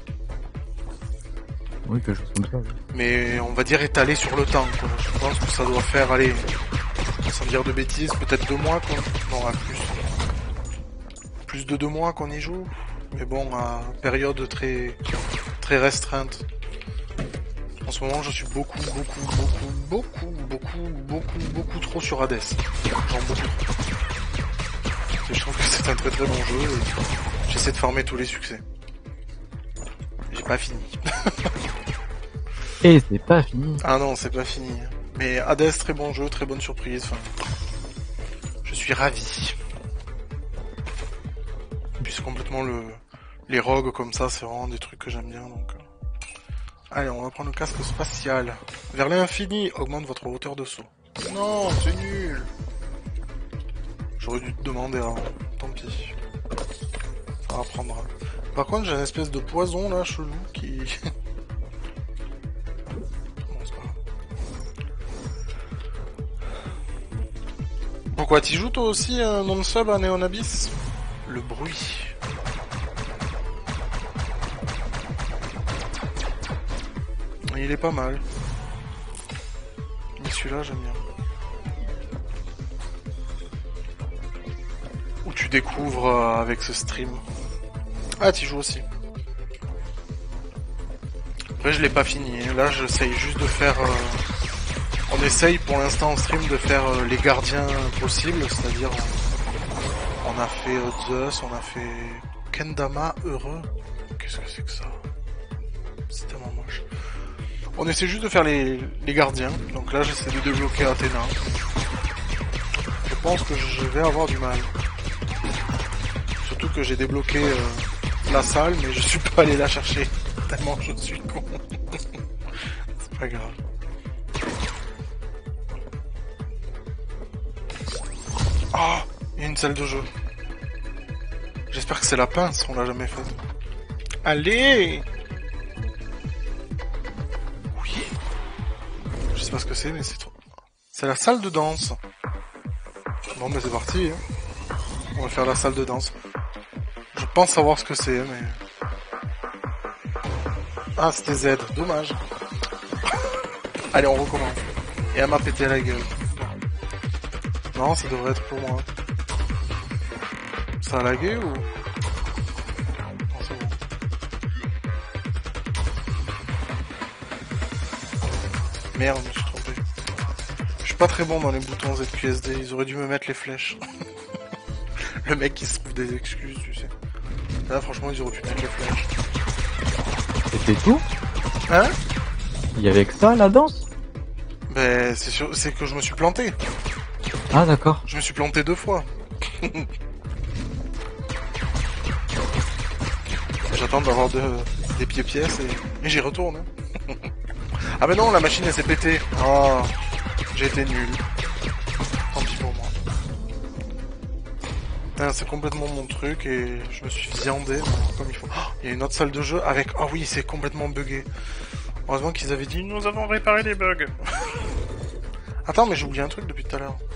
Oui, quelque chose comme ça. Oui. Mais on va dire étalé sur le temps, quoi. Je pense que ça doit faire, allez, sans dire de bêtises, peut-être deux mois, quoi. Non, à plus. Plus de deux mois qu'on y joue. Mais bon, à période très, très restreinte. En ce moment, je suis beaucoup, beaucoup, beaucoup, beaucoup, beaucoup, beaucoup, beaucoup trop sur Hades. Genre beaucoup trop. Je trouve que c'est un très très bon jeu et j'essaie de farmer tous les succès. J'ai pas fini. Et c'est pas fini. Ah non, c'est pas fini. Mais Hades, très bon jeu, très bonne surprise. Enfin, je suis ravi. Puis c'est complètement le... les rogues comme ça, c'est vraiment des trucs que j'aime bien. Donc, allez, on va prendre le casque spatial. Vers l'infini, augmente votre hauteur de saut. Non, c'est nul. J'aurais dû te demander avant. Tant pis. Ça va prendre. Par contre, j'ai une espèce de poison là, chelou, qui... Pourquoi t'y joues toi aussi un non-sub à Néon Abyss? Le bruit. Il est pas mal. Mais celui-là j'aime bien. Où tu découvres euh, avec ce stream. Ah, t'y joues aussi. Après je l'ai pas fini. Là j'essaye juste de faire... Euh... On essaye pour l'instant en stream de faire euh, les gardiens possibles, c'est-à-dire on, on a fait euh, Zeus, on a fait Kendama heureux. Qu'est-ce que c'est que ça? C'est tellement moche. On essaie juste de faire les, les gardiens, donc là j'essaie de débloquer Athéna. Je pense que je vais avoir du mal. Surtout que j'ai débloqué euh, la salle, mais je suis pas allé la chercher, tellement je suis con. C'est pas grave. Oh, il y a une salle de jeu. J'espère que c'est la pince, on l'a jamais faite. Allez! Oui. Je sais pas ce que c'est, mais c'est trop... C'est la salle de danse. Bon, mais c'est parti. Hein. On va faire la salle de danse. Je pense savoir ce que c'est, mais... Ah, c'était Z. Dommage. Allez, on recommence. Et elle m'a pété la gueule. Non, ça devrait être pour moi. Ça a lagué ou... Non, c'est bon. Merde, je me suis trompé. Je suis pas très bon dans les boutons Z Q S D, ils auraient dû me mettre les flèches. Le mec qui se trouve des excuses, tu sais. Là, franchement, ils auraient dû mettre les flèches. C'était tout? Hein? Il y avait que ça, la danse? Ben, c'est sûr, c'est que je me suis planté. Ah d'accord. Je me suis planté deux fois. J'attends d'avoir de, des pieds-pièces et, et j'y retourne. Ah mais non, la machine elle s'est pétée. Oh, j'ai été nul. Tant pis pour moi. Ah, c'est complètement mon truc et je me suis viandé comme il faut. Oh, il y a une autre salle de jeu avec... Oh oui, c'est complètement buggé. Heureusement qu'ils avaient dit, nous avons réparé les bugs. Attends, mais j'ai oublié un truc depuis tout à l'heure.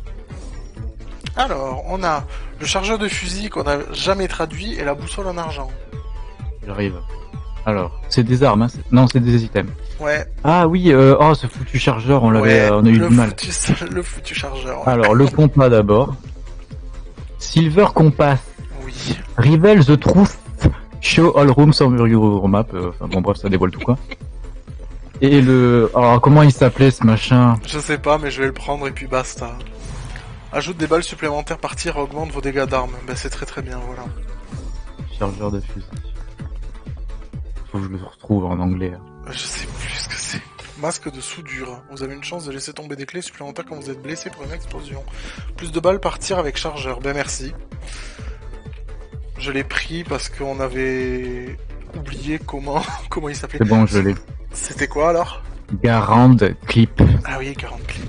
Alors, on a le chargeur de fusil qu'on n'a jamais traduit et la boussole en argent. J'arrive. Alors, c'est des armes, hein. Non, c'est des items. Ouais. Ah oui, euh, oh ce foutu chargeur, on l'avait, ouais, euh, on a eu le du mal. Foutu, le foutu chargeur. Alors, le compas d'abord. Silver Compass. Oui. Reveal the truth. Show all rooms on your map. Euh, enfin bon, bref, ça dévoile tout quoi. Et le... Alors, comment il s'appelait ce machin? Je sais pas, mais je vais le prendre et puis basta. Ajoute des balles supplémentaires par tir et augmente vos dégâts d'armes. Ben c'est très très bien, voilà. Chargeur de fusil. Faut que je le retrouve en anglais. Hein. Je sais plus ce que c'est. Masque de soudure. Vous avez une chance de laisser tomber des clés supplémentaires quand vous êtes blessé pour une explosion. Plus de balles par tir avec chargeur. Ben merci. Je l'ai pris parce qu'on avait oublié comment comment il s'appelait. C'est bon, je l'ai. C'était quoi alors? Garand Clip. Ah oui, Garand Clip.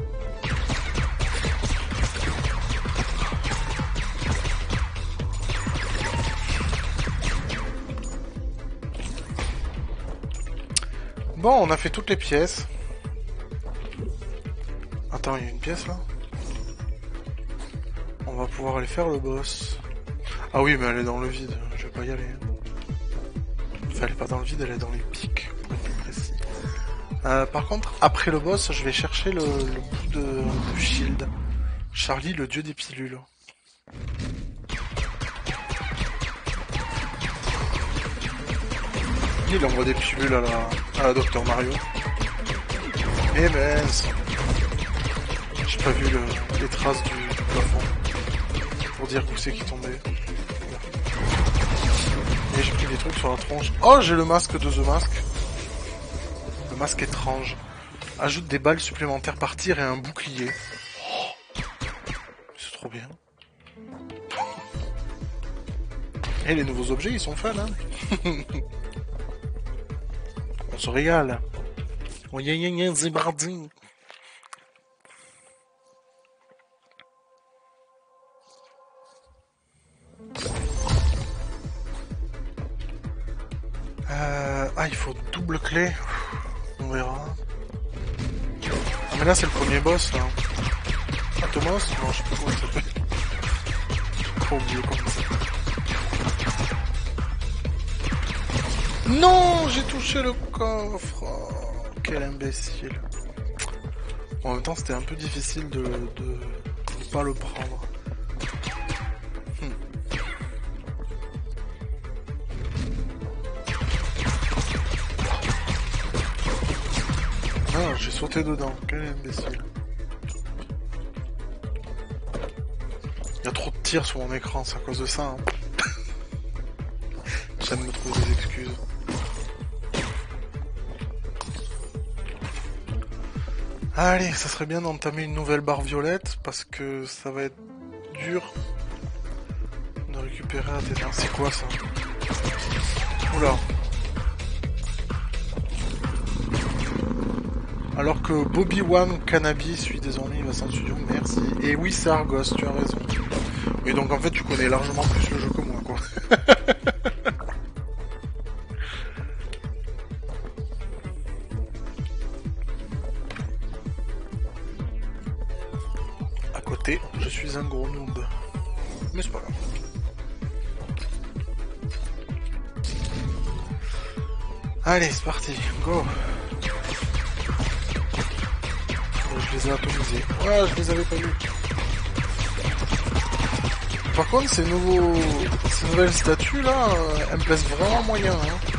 Bon, on a fait toutes les pièces. Attends, il y a une pièce là. On va pouvoir aller faire le boss. Ah oui, mais elle est dans le vide. Je vais pas y aller. Enfin, elle est pas dans le vide, elle est dans les pics, pour être plus précis. Euh, par contre, après le boss, je vais chercher le, le bout de, du shield. Charlie, le dieu des pilules. Il envoie des pilules à la, à la Docteur Mario. Eh ben, j'ai pas vu le, les traces du, du plafond pour dire où c'est qui tombait. Et j'ai pris des trucs sur la tronche. Oh, j'ai le masque de The Mask. Le masque étrange. Ajoute des balles supplémentaires par tir et un bouclier. Oh, c'est trop bien. Et les nouveaux objets, ils sont fun, hein. On se régale. Oh, y'a y'a y'a zébardi. Euh... Ah, il faut double clé. On verra. Ah, mais là, c'est le premier boss, là. Ah, Thomas? Non, je sais pas comment il s'appelle. J'ai trop oublié comment il s'appelle. Non, j'ai touché le coffre. Oh, quel imbécile. Bon, en même temps, c'était un peu difficile de, de, de pas le prendre. Hmm. Ah, j'ai sauté dedans. Quel imbécile. Il y a trop de tirs sur mon écran, c'est à cause de ça. Hein. J'aime me trouver des excuses. Allez, ça serait bien d'entamer une nouvelle barre violette, parce que ça va être dur de récupérer un tétin. C'est quoi ça? Oula. Alors que Bobby-Wan Kanabi suit désormais Vincent Studio, merci. Et oui, c'est Argos, tu as raison. Oui, donc en fait, tu connais largement plus le jeu que moi, quoi. Je suis un gros noob. Mais c'est pas grave. Allez, c'est parti. Go. Je les ai atomisés. Ouais, je les avais pas vus. Par contre, ces nouveaux... ces nouvelles statues là, elles me plaisent vraiment moyen. Hein.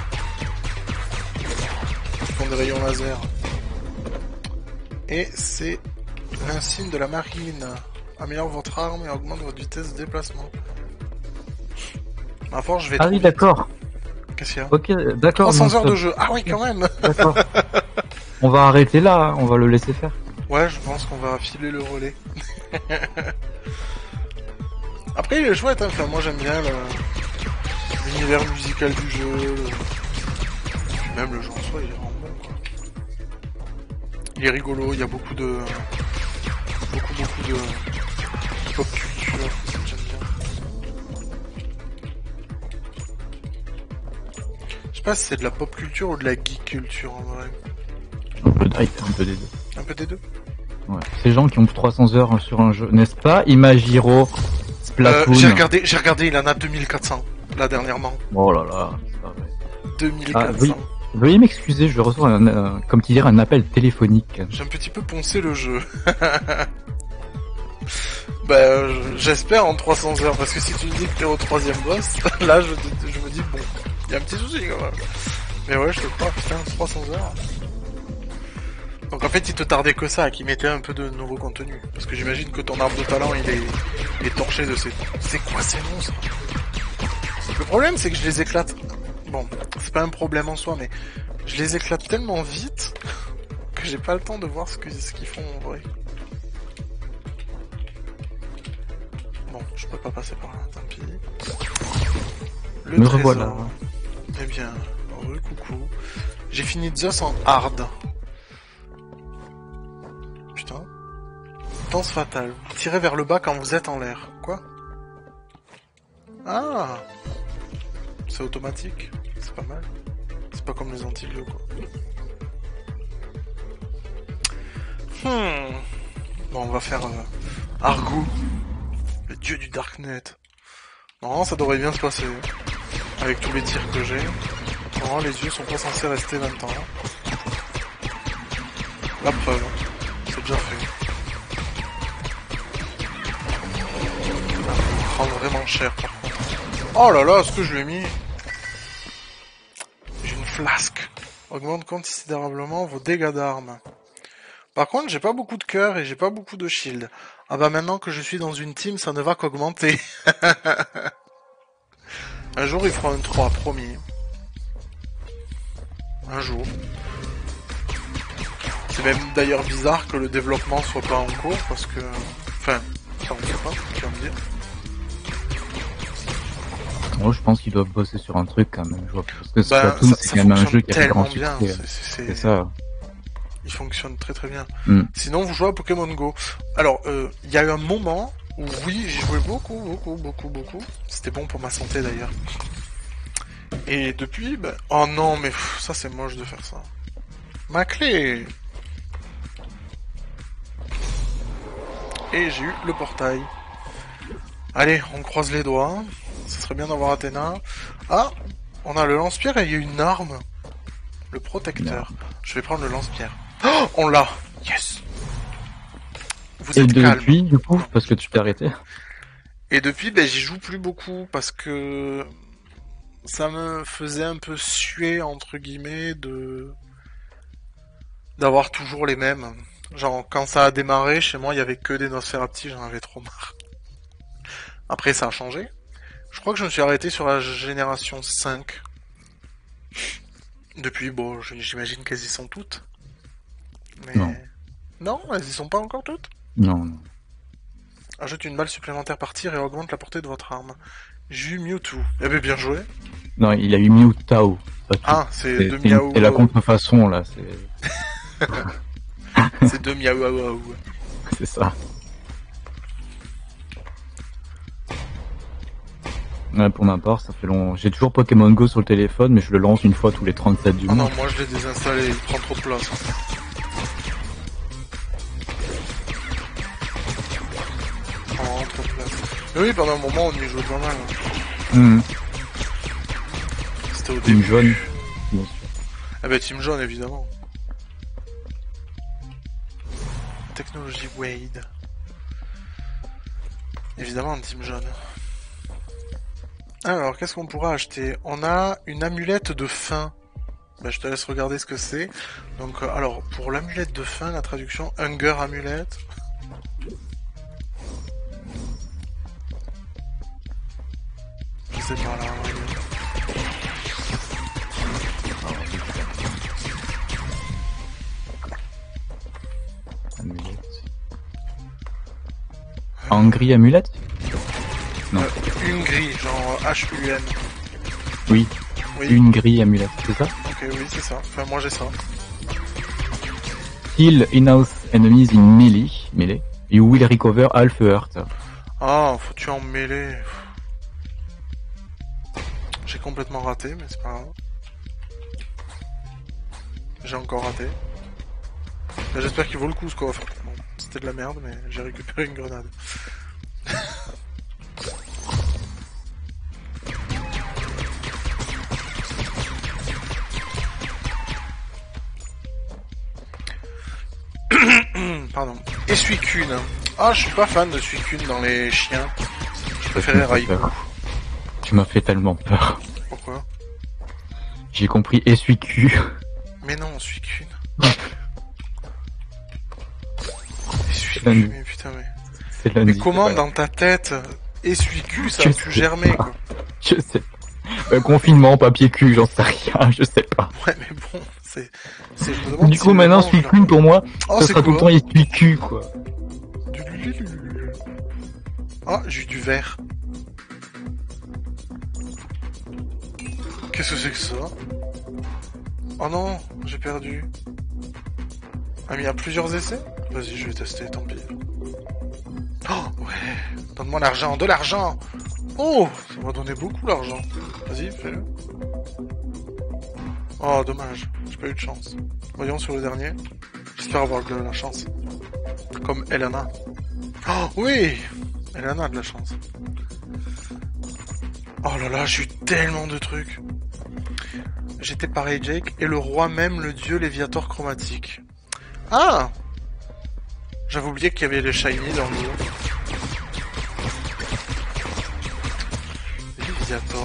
Ils font des rayons laser. Et c'est l'insigne de la marine. Améliore votre arme et augmente votre vitesse de déplacement. À force, je vais... Ah oui, d'accord. Qu'est-ce qu'il y a? Ok, d'accord. trois cents heures de jeu. Ah oui, quand même. D'accord. On va arrêter là, on va le laisser faire. Ouais, je pense qu'on va filer le relais. Après, il est chouette, hein. Enfin, moi j'aime bien l'univers musical du jeu. Le... Même le jeu en soi, il est vraiment bon, quoi. Il est rigolo, il y a beaucoup de... Beaucoup, beaucoup de... pop culture, j'aime bien. Je sais pas si c'est de la pop culture ou de la geek culture, en vrai. Un peu, de... un peu des deux. Un peu des deux. Ouais. Ces gens qui ont trois cents heures sur un jeu, n'est-ce pas? Imagiro, Splatoon... Euh, j'ai regardé, j'ai regardé, il en a deux mille quatre cents, là, dernièrement. Oh là là, c'est pas vrai. deux mille quatre cents. Ah, oui. Veuillez m'excuser, je reçois un, euh, comme tu dirais, un appel téléphonique. J'ai un petit peu poncé le jeu. Bah, euh, j'espère en trois cents heures, parce que si tu me dis que t'es au troisième boss, là, je, je me dis, bon, il y a un petit souci, quand même. Mais ouais, je te crois, putain, trois cents heures. Donc en fait, il te tardait que ça, qu'il mettait un peu de nouveau contenu. Parce que j'imagine que ton arbre de talent, il est, il est torché de ces... C'est quoi ces monstres? Le problème, c'est que je les éclate. Bon, c'est pas un problème en soi, mais Je les éclate tellement vite que j'ai pas le temps de voir ce qu'ils ce qu'ils font en vrai. Bon, je peux pas passer par là, tant pis. Le Me trésor. revoilà. Eh bien, re coucou. J'ai fini Zeus en hard. Putain. Danse fatale. Vous tirez vers le bas quand vous êtes en l'air. Quoi? Ah! C'est automatique. C'est pas mal. C'est pas comme les anti-bleus, quoi. Hmm. Bon, on va faire euh, Argo, le dieu du Darknet. Non, ça devrait bien se passer. Avec tous les tirs que j'ai. Non, les yeux sont pas censés rester vingt ans. La preuve. C'est déjà fait. Ça prend vraiment cher, par contre. Oh là là, ce que je lui ai mis. J'ai une flasque. Augmente considérablement vos dégâts d'armes. Par contre, j'ai pas beaucoup de cœur et j'ai pas beaucoup de shield. Ah bah maintenant que je suis dans une team, ça ne va qu'augmenter. Un jour, il fera un trois, promis. Un jour. C'est même d'ailleurs bizarre que le développement soit pas en cours, parce que... Enfin, ça on sait pas, tu vas me dire. Moi, je pense qu'ils doivent bosser sur un truc quand même. Je vois, parce que Ben, Splatoon, ça- c'est ça quand même un fonctionne jeu qui a fait grand tellement bien, succès. c'est- c'est- C'est ça. Il fonctionne très très bien. Mm. Sinon, vous jouez à Pokémon Go. Alors, il euh, y a eu un moment où oui, j'ai joué beaucoup, beaucoup, beaucoup, beaucoup. C'était bon pour ma santé d'ailleurs. Et depuis, ben... oh non, mais pff, ça c'est moche de faire ça. Ma clé. Et j'ai eu le portail. Allez, on croise les doigts. Ce serait bien d'avoir Athéna. Ah, on a le lance-pierre et il y a une arme. Le protecteur. Je vais prendre le lance-pierre. Oh, on l'a. Yes. Vous Et êtes calme. depuis, du coup, parce que tu t'es arrêté. Et depuis, ben, j'y joue plus beaucoup parce que ça me faisait un peu suer, entre guillemets, de d'avoir toujours les mêmes. Genre, quand ça a démarré, chez moi, il y avait que des Nosferatu, j'en avais trop marre. Après, ça a changé. Je crois que je me suis arrêté sur la génération cinq. Depuis, bon, j'imagine qu'elles y sont toutes. Mais... Non. Non, elles y sont pas encore toutes. Non, non. Ajoute une balle supplémentaire par tir et augmente la portée de votre arme. J'ai eu Mewtwo. Eh ben, bien joué. Non, il a eu Mew Tao. pas tout. Ah, c'est C'est de c'est une- Miaou. c'est la contrefaçon, là. C'est C'est de Miaou. c'est ça. Ouais, pour ma part, ça fait long. J'ai toujours Pokémon Go sur le téléphone, mais je le lance une fois tous les trente-sept du Oh mois. non, moi je l'ai désinstallé, il prend trop de place. Il prend vraiment trop de place. Mais oui, pendant un moment on y jouait pas mal. hein. Mmh. C'était au Team début. jaune, bien sûr. Ah bah Team Jaune évidemment. Technologie Wade. Évidemment Team Jaune. Alors, qu'est-ce qu'on pourra acheter? On a une amulette de faim. Bah, je te laisse regarder ce que c'est. Donc, euh, alors, pour l'amulette de faim, la traduction Hunger Amulette. Je sais pas là. Amulette. Angry Amulette? Non. Euh, une grille, genre H U N. Oui. Oui. Une grille amulette, c'est ça? Ok, oui, c'est ça. Enfin, moi j'ai ça. Heal in-house enemies in melee, melee. You will recover half heart. Ah, faut tuer en mêlée. J'ai complètement raté, mais c'est pas grave. J'ai encore raté. Mais j'espère qu'il vaut le coup ce coffre. Bon, c'était de la merde, mais j'ai récupéré une grenade. Pardon. Et Suicune. Ah, je suis pas fan de Suicune dans les chiens. Je préférais Raikou. Tu m'as fait tellement peur. Pourquoi? J'ai compris essuie-cul. Mais non, Suicune. Essuie-cul, mais putain, mais... C'est lundi. Mais comment c'est pas dans ta tête, essuie-cul, ça Je a pu sais germer, pas. quoi? Je sais. euh, confinement, papier cul, j'en sais rien, je sais pas. Ouais, mais bon, c'est... c'est- je me demande Du si coup, le maintenant, mange, suis là. cul pour moi, Oh, ce c'est sera tout le temps quoi essuie cul, quoi. Du lulu. Ah, j'ai eu du verre. Qu'est-ce que c'est que ça? Oh non, j'ai perdu. Ah, mais il y a plusieurs essais? Vas-y, je vais tester, tant pis. Oh, ouais. Donne-moi l'argent, de l'argent. Oh, ça m'a donné beaucoup l'argent. Vas-y, fais-le. Oh, dommage. J'ai pas eu de chance. Voyons sur le dernier. J'espère avoir de la chance. Comme Elena. Oh, oui. Elena a de la chance. Oh là là, j'ai eu tellement de trucs. J'étais pareil, Jake, et le roi même, le dieu Léviator chromatique. Ah! J'avais oublié qu'il y avait les shiny dans le jeu. Léviator.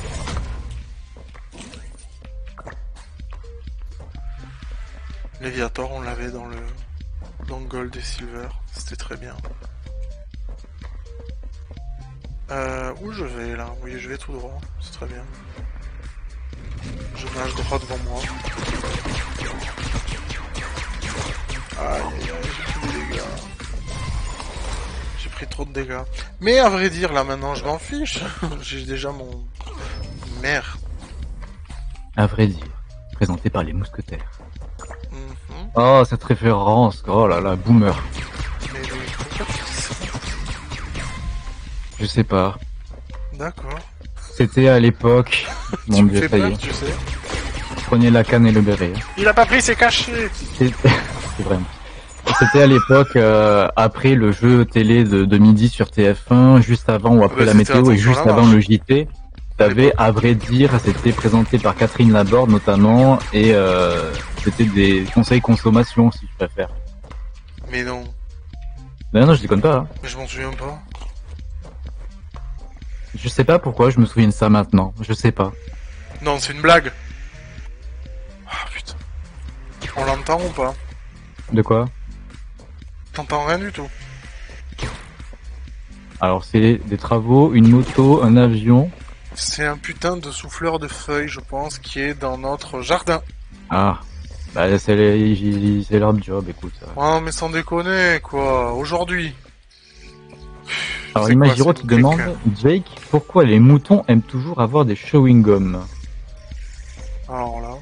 Léviator, on l'avait dans le... dans Gold et Silver. C'était très bien. Euh, où je vais là? Oui, je vais tout droit. C'est très bien. Je nage droit devant moi. Aïe aïe aïe, j'ai pris des dégâts. J'ai pris trop de dégâts. Mais à vrai dire, là maintenant, je m'en fiche. J'ai déjà mon... Merde. À vrai dire, présenté par les mousquetaires. Mm-hmm. Oh, cette référence, oh là là, boomer. Mais, mais pourquoi tu dis ça? Je sais pas. D'accord. C'était à l'époque. Tu Mon me dieu, fais ça y peur, est. tu sais. Prenez la canne et le béret. Il a pas pris, c'est caché. C'est c'est vraiment. C'était à l'époque, euh, après le jeu télé de, de midi sur T F un, juste avant ou après Bah, la c'était météo et Attention juste la avant marche. le J T. T'avais, à vrai dire, c'était présenté par Catherine Laborde notamment, et euh, c'était des conseils consommation, si je préfère. Mais non. Ben non, je déconne pas. Hein. Mais je m'en souviens pas. Je sais pas pourquoi je me souviens de ça maintenant. Je sais pas. Non, c'est une blague. Ah putain. On l'entend ou pas? De quoi? T'entends rien du tout. Alors c'est des travaux, une moto, un avion. C'est un putain de souffleur de feuilles, je pense, qui est dans notre jardin. Ah, bah c'est les- c'est leur job, écoute. Oh, mais sans déconner, quoi. Aujourd'hui. Alors C'est quoi, Imagiro c'est qui une demande, brique Jake, pourquoi les moutons aiment toujours avoir des chewing gums? Alors là.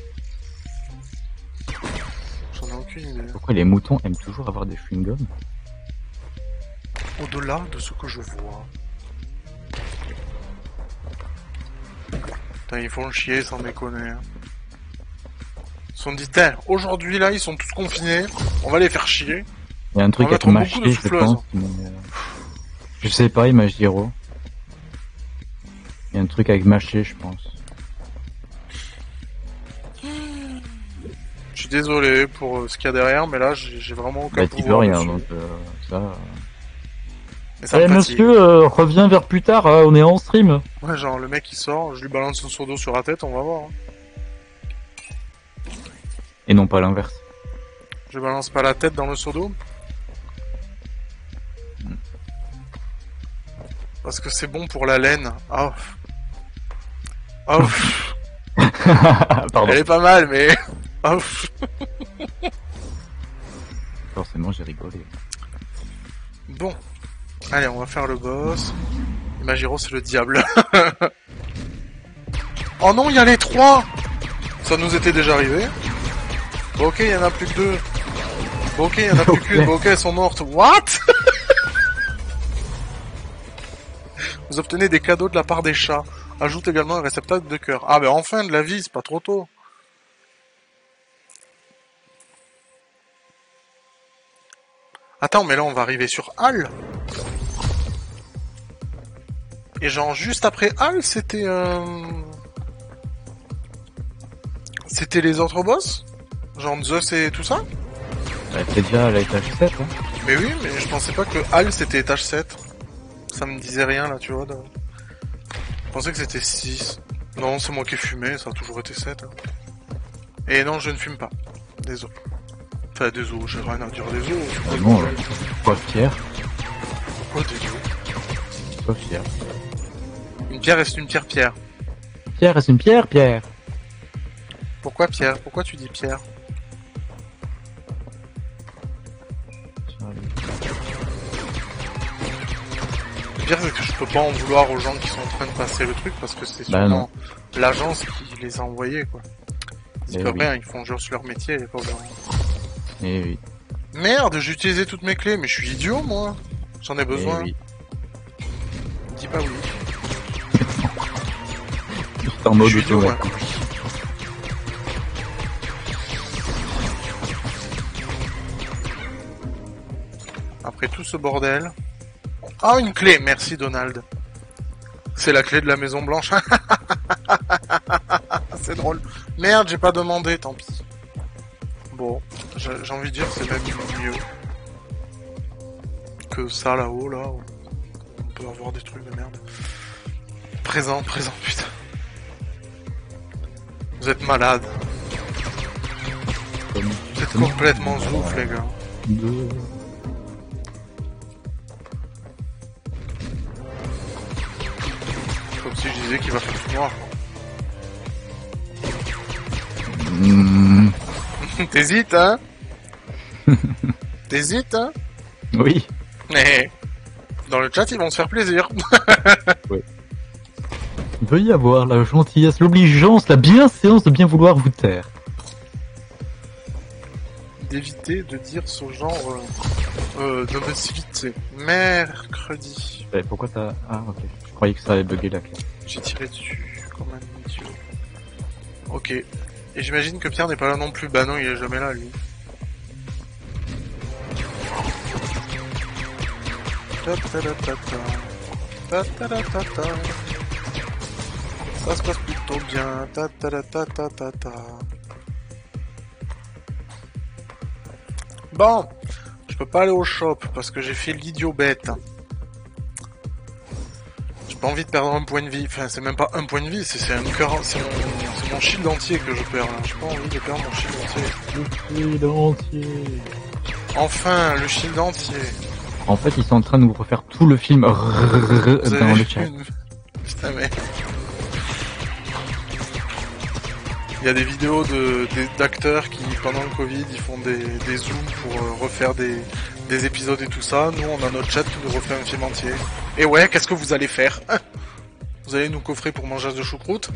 J'en ai aucune idée. Pourquoi les moutons aiment toujours avoir des chewing gums? Au-delà de ce que je vois. Putain, ils font chier sans déconner. hein. Ils se sont dit, tiens, aujourd'hui là, ils sont tous confinés, on va les faire chier. Il y a un truc On va avec mettre mâcher, beaucoup de je souffleuses. pense. Mais, euh, je sais pas, Imagiro. Il y a un truc avec mâcher, je pense. Je suis désolé pour euh, ce qu'il y a derrière, mais là, j'ai j'ai vraiment aucun Bah tu peux pouvoir rien, dessus. donc euh, ça... euh. Mais ça me Eh fatigue. monsieur, euh, reviens vers plus tard, euh, on est en stream. Ouais, genre, le mec il sort, je lui balance un seau d'eau sur la tête, on va voir. hein. Et non pas l'inverse. Je balance pas la tête dans le seau d'eau. Parce que c'est bon pour la laine. Ah. Ah. Pardon. Elle est pas mal, mais... Ah. Forcément, j'ai rigolé. Bon. Allez, on va faire le boss. Imagiro, c'est le diable. Oh non, il y a les trois. Ça nous était déjà arrivé. Bon, ok, il y en a plus que deux. Bon, ok, il y en a plus qu'une. Bon, ok, elles sont mortes. What? Vous obtenez des cadeaux de la part des chats. Ajoute également un réceptacle de cœur. Ah, ben enfin, de la vie, c'est pas trop tôt. Attends, mais là, on va arriver sur Hal. Et genre, juste après Hal, c'était... Euh... C'était les autres boss? Genre Zeus et tout ça? Bah, c'est déjà à l'étage sept, hein. Mais oui, mais je pensais pas que Hal c'était étage sept. Ça me disait rien là, tu vois. De... Je pensais que c'était six. Non, c'est moi qui ai fumé, ça a toujours été sept. hein. Et non, je ne fume pas. Désolé. Enfin, désolé, j'ai rien à dire désolé. Ah bon, euh, pas fier. Pourquoi désolé? Pas fier. Une pierre reste une pierre pierre. Pierre, est-ce une pierre, Pierre? Pourquoi Pierre? Pourquoi tu dis Pierre? Le pire, c'est que je peux pas en vouloir aux gens qui sont en train de passer le truc parce que c'est Bah sûrement l'agence qui les a envoyés, quoi. Ils Eh peuvent oui. rien, ils font juste leur métier, les pauvres. Eh oui. Merde, j'ai utilisé toutes mes clés, mais je suis idiot, moi. J'en ai Eh besoin. oui. Dis pas oui. C'est en mode Je suis idiot, automate. moi. Après tout ce bordel. Ah, une clé, merci Donald. C'est la clé de la Maison Blanche. C'est drôle. Merde, j'ai pas demandé, tant pis. Bon, j'ai j'ai envie de dire c'est même mieux que ça là-haut, là. Où on peut avoir des trucs de merde. Présent, présent, putain. Vous êtes malades. Vous êtes complètement zouf, les gars. Deux. Comme si je disais qu'il va faire tout noir. Mmh. T'hésites, hein? T'hésites, hein? Oui. Mais dans le chat, ils vont se faire plaisir. Veuillez avoir la gentillesse, l'obligeance, la bienséance de bien vouloir vous taire. D'éviter de dire ce genre euh, euh, d'imbécilité. Mercredi. Eh, pourquoi t'as... Ah, ok. Je croyais que ça avait bugué la clé. J'ai tiré dessus comme un idiot. Ok. Et j'imagine que Pierre n'est pas là non plus. Bah non, il est jamais là, lui. Ta-ta-ta-ta-ta. Ta-ta-ta-ta-ta. Ça se passe plutôt bien. Ta-ta-ta-ta-ta-ta. Bon, je peux pas aller au shop parce que j'ai fait l'idiot bête. J'ai pas envie de perdre un point de vie. Enfin, c'est même pas un point de vie, c'est c'est un cœur, c'est mon, c'est mon shield entier que je perds là. J'ai pas envie de perdre mon shield entier. Le shield entier. Enfin, le shield entier. En fait, ils sont en train de nous refaire tout le film Vous dans avez le chat. une... Putain, mais... Il y a des vidéos de des- d'acteurs qui, pendant le Covid, ils font des, des zooms pour euh, refaire des, des épisodes et tout ça. Nous, on a notre chat qui nous refait un film entier. Et ouais, qu'est-ce que vous allez faire? Vous allez nous coffrer pour mangeage de choucroute?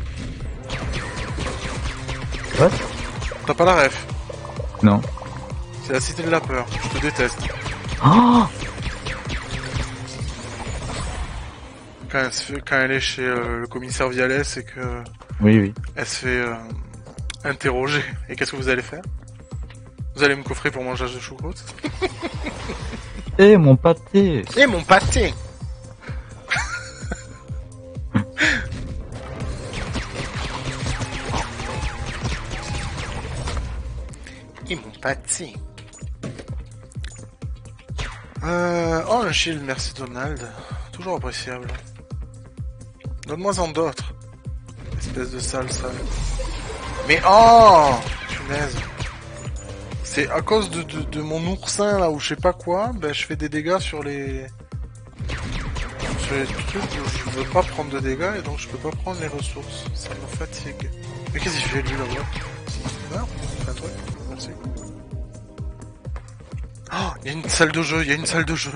What? T'as pas la ref? Non. C'est la cité de la peur. Je te déteste. Oh, Quand elle, se fait- quand elle est chez euh, le commissaire Vialès et que oui, oui. elle se fait euh, interroger. Et qu'est-ce que vous allez faire? Vous allez me coffrer pour mangeage de choucroute? Eh, mon pâté. Et mon pâté! Et mon pâté. Euh... Oh, un shield, merci Donald. Toujours appréciable. Donne-moi en d'autres. Espèce de sale sale. Mais oh! Punaise. C'est à cause de, de, de mon oursin là ou je sais pas quoi, ben je fais des dégâts sur les... Sur les trucs où je veux pas prendre de dégâts et donc je peux pas prendre les ressources. Ça me fatigue. Mais qu'est-ce qu'il fait lui là-bas? Non, c'est un truc. Merci. Oh, il y a une salle de jeu, il y a une salle de jeu.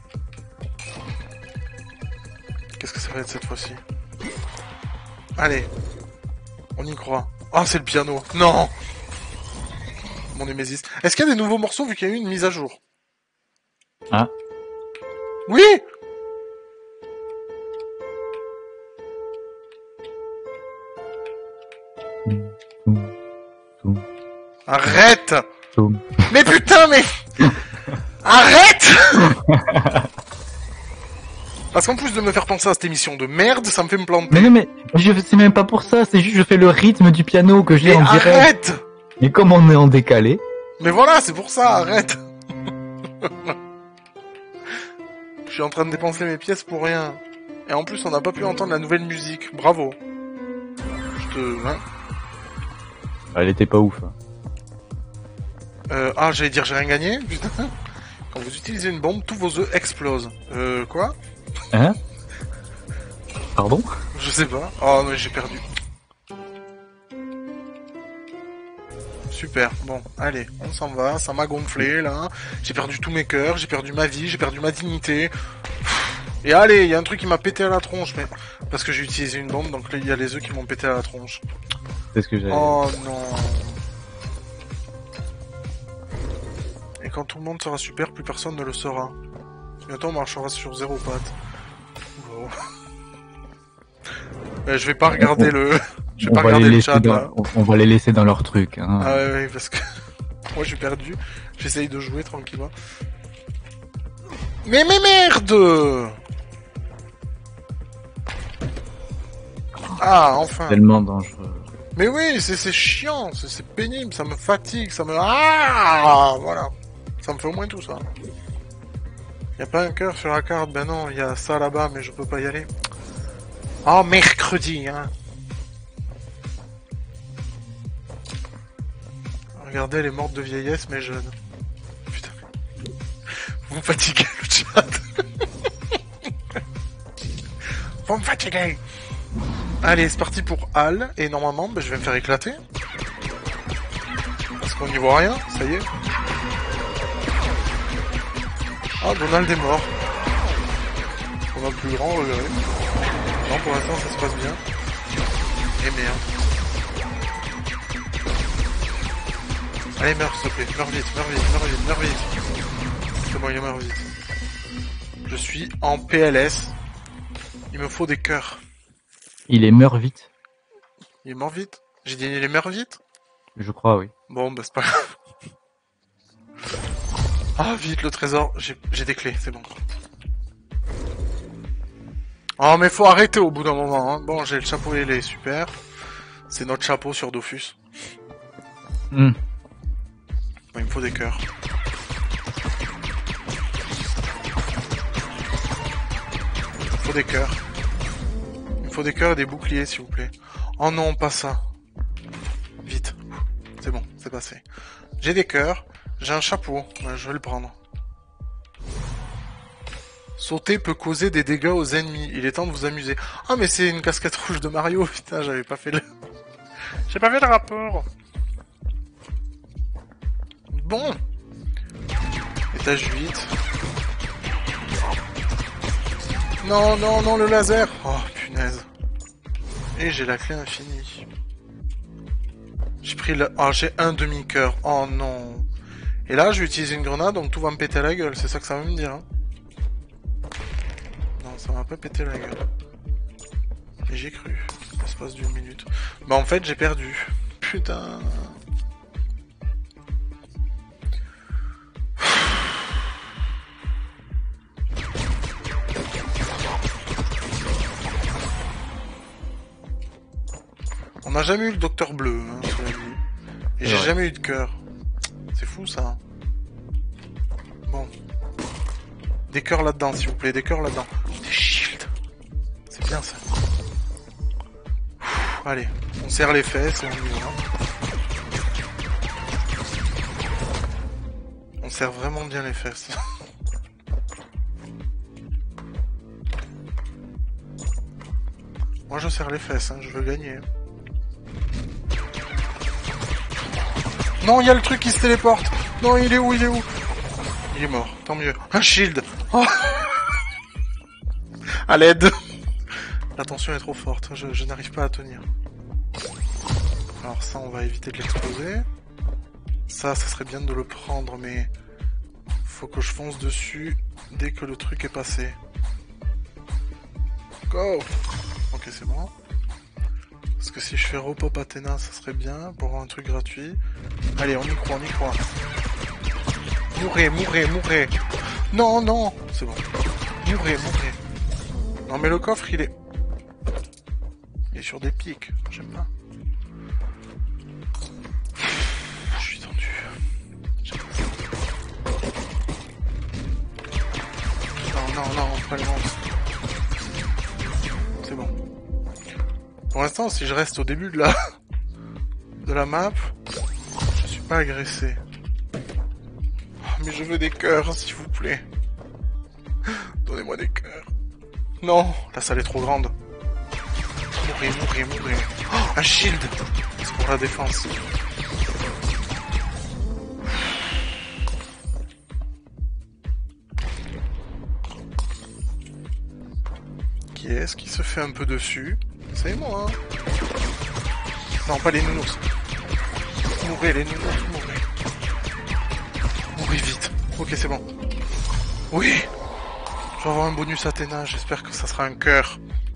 Qu'est-ce que ça va être cette fois-ci? Allez. On y croit. Ah, c'est le piano. Non! Mon Némésis. Est-ce qu'il y a des nouveaux morceaux vu qu'il y a eu une mise à jour? Ah. Oui! Arrête! Toum. Mais putain, mais... Arrête! Parce qu'en plus de me faire penser à cette émission de merde, ça me fait me planter. Mais non, mais je c'est même pas pour ça, c'est juste je fais le rythme du piano que j'ai Mais en direct. arrête! Et comme on est en décalé, Mais voilà, c'est pour ça, arrête! Je suis en train de dépenser mes pièces pour rien. Et en plus, on n'a pas pu entendre la nouvelle musique. Bravo. Je te... Hein elle était pas ouf. hein. euh, ah, j'allais dire j'ai rien gagné? Putain. Quand vous utilisez une bombe, tous vos œufs explosent. Euh, quoi? Hein? Pardon? Je sais pas. Oh, mais j'ai perdu. Super, bon, allez, on s'en va, ça m'a gonflé, là. J'ai perdu tous mes cœurs, j'ai perdu ma vie, j'ai perdu ma dignité. Et allez, il y a un truc qui m'a pété à la tronche, mais... Parce que j'ai utilisé une bombe, donc là, il y a les œufs qui m'ont pété à la tronche. C'est ce que j'avais. Oh non. Et quand tout le monde sera super, plus personne ne le sera. Bientôt, on marchera sur zéro patte. Bon. Mais je vais pas regarder le... Je vais on pas va regarder les le laisser chat, dans... là. On va les laisser dans leur truc. Hein. Ah ouais, ouais, parce que... Moi, j'ai perdu. J'essaye de jouer tranquillement. Mais mais merde! Ah, enfin. Tellement dangereux. Mais oui, c'est c'est chiant, c'est c'est pénible, ça me fatigue, ça me... Ah, voilà. Ça me fait au moins tout ça. Y a pas un cœur sur la carte, ben non, il y a ça là-bas, mais je peux pas y aller. Oh, mercredi, hein. Regardez, elle est morte de vieillesse, mais jeune. Putain. Vous me fatiguez, le chat. Vous me fatiguez. Allez, c'est parti pour Hal, et normalement, bah, je vais me faire éclater. Parce qu'on n'y voit rien, ça y est. Ah, Donald est mort. On a le plus grand regret. Non, pour l'instant, ça se passe bien. Et merde. Allez, meurs, s'il te plaît. Meurs vite, meurs vite, meurs vite, meurs vite. C'est bon, il meurt vite. Je suis en P L S. Il me faut des cœurs. Il est meurt vite. Il est mort vite? J'ai dit il est meurt vite? Je crois, oui. Bon, bah c'est pas grave. Ah, vite, le trésor. J'ai des clés, c'est bon. Oh, mais faut arrêter au bout d'un moment. Hein. Bon, j'ai le chapeau ailé, super. C'est notre chapeau sur Dofus. Mm. Bon, il me faut des cœurs. Il me faut des cœurs. Il me faut des cœurs et des boucliers, s'il vous plaît. Oh non, pas ça. Vite. C'est bon, c'est passé. J'ai des cœurs. J'ai un chapeau. Ouais, je vais le prendre. Sauter peut causer des dégâts aux ennemis. Il est temps de vous amuser. Ah, mais c'est une casquette rouge de Mario. Putain, j'avais pas fait le... J'ai pas fait le rapport. Bon. Étage huit. Non, non, non, le laser. Oh, punaise. Et j'ai la clé infinie. J'ai pris le... Ah, j'ai un demi-cœur. Oh non. Et là, je vais utiliser une grenade, donc tout va me péter à la gueule. C'est ça que ça va me dire. Hein. Non, ça m'a pas pété la gueule. Et j'ai cru. L'espace d'une minute. Bah en fait, j'ai perdu. Putain. On n'a jamais eu le docteur bleu, hein, sur la vie. Et j'ai jamais eu de cœur. C'est fou ça. Bon. Des cœurs là-dedans, s'il vous plaît, des cœurs là-dedans. Des shields. C'est bien ça. Ouh, allez, on serre les fesses et on y va. On serre vraiment bien les fesses. Moi je serre les fesses, hein, je veux gagner. Non, il y a le truc qui se téléporte. Non, il est où, il est où? Il est mort, tant mieux. Un shield. Oh. À l'aide. La tension est trop forte, je, je n'arrive pas à tenir. Alors ça, on va éviter de l'exploser. Ça, ça serait bien de le prendre, mais... faut que je fonce dessus dès que le truc est passé. Go. Ok, c'est bon. Parce que si je fais repop Athéna, ça serait bien pour avoir un truc gratuit. Allez, on y croit, on y croit. Mourrez, mourrez, mourrez. Non, non. C'est bon. Mourrez, mourrez. Non, mais le coffre, il est... Il est sur des pics. J'aime pas. Je suis tendu. Non, non, non, pas le monstre. C'est bon. Pour l'instant, si je reste au début de la... de la map, je suis pas agressé. Oh, mais je veux des cœurs, s'il vous plaît. Donnez-moi des cœurs. Non, la salle est trop grande. Mourrez, mourrez, mourrez. Oh, un shield. C'est pour la défense. Yes, qui se fait un peu dessus. C'est moi, hein. Non, pas les nounours. Mourrez, les nounours, mourrez. Mourrez vite. Ok, c'est bon. Oui! Je vais avoir un bonus Athéna, j'espère que ça sera un cœur.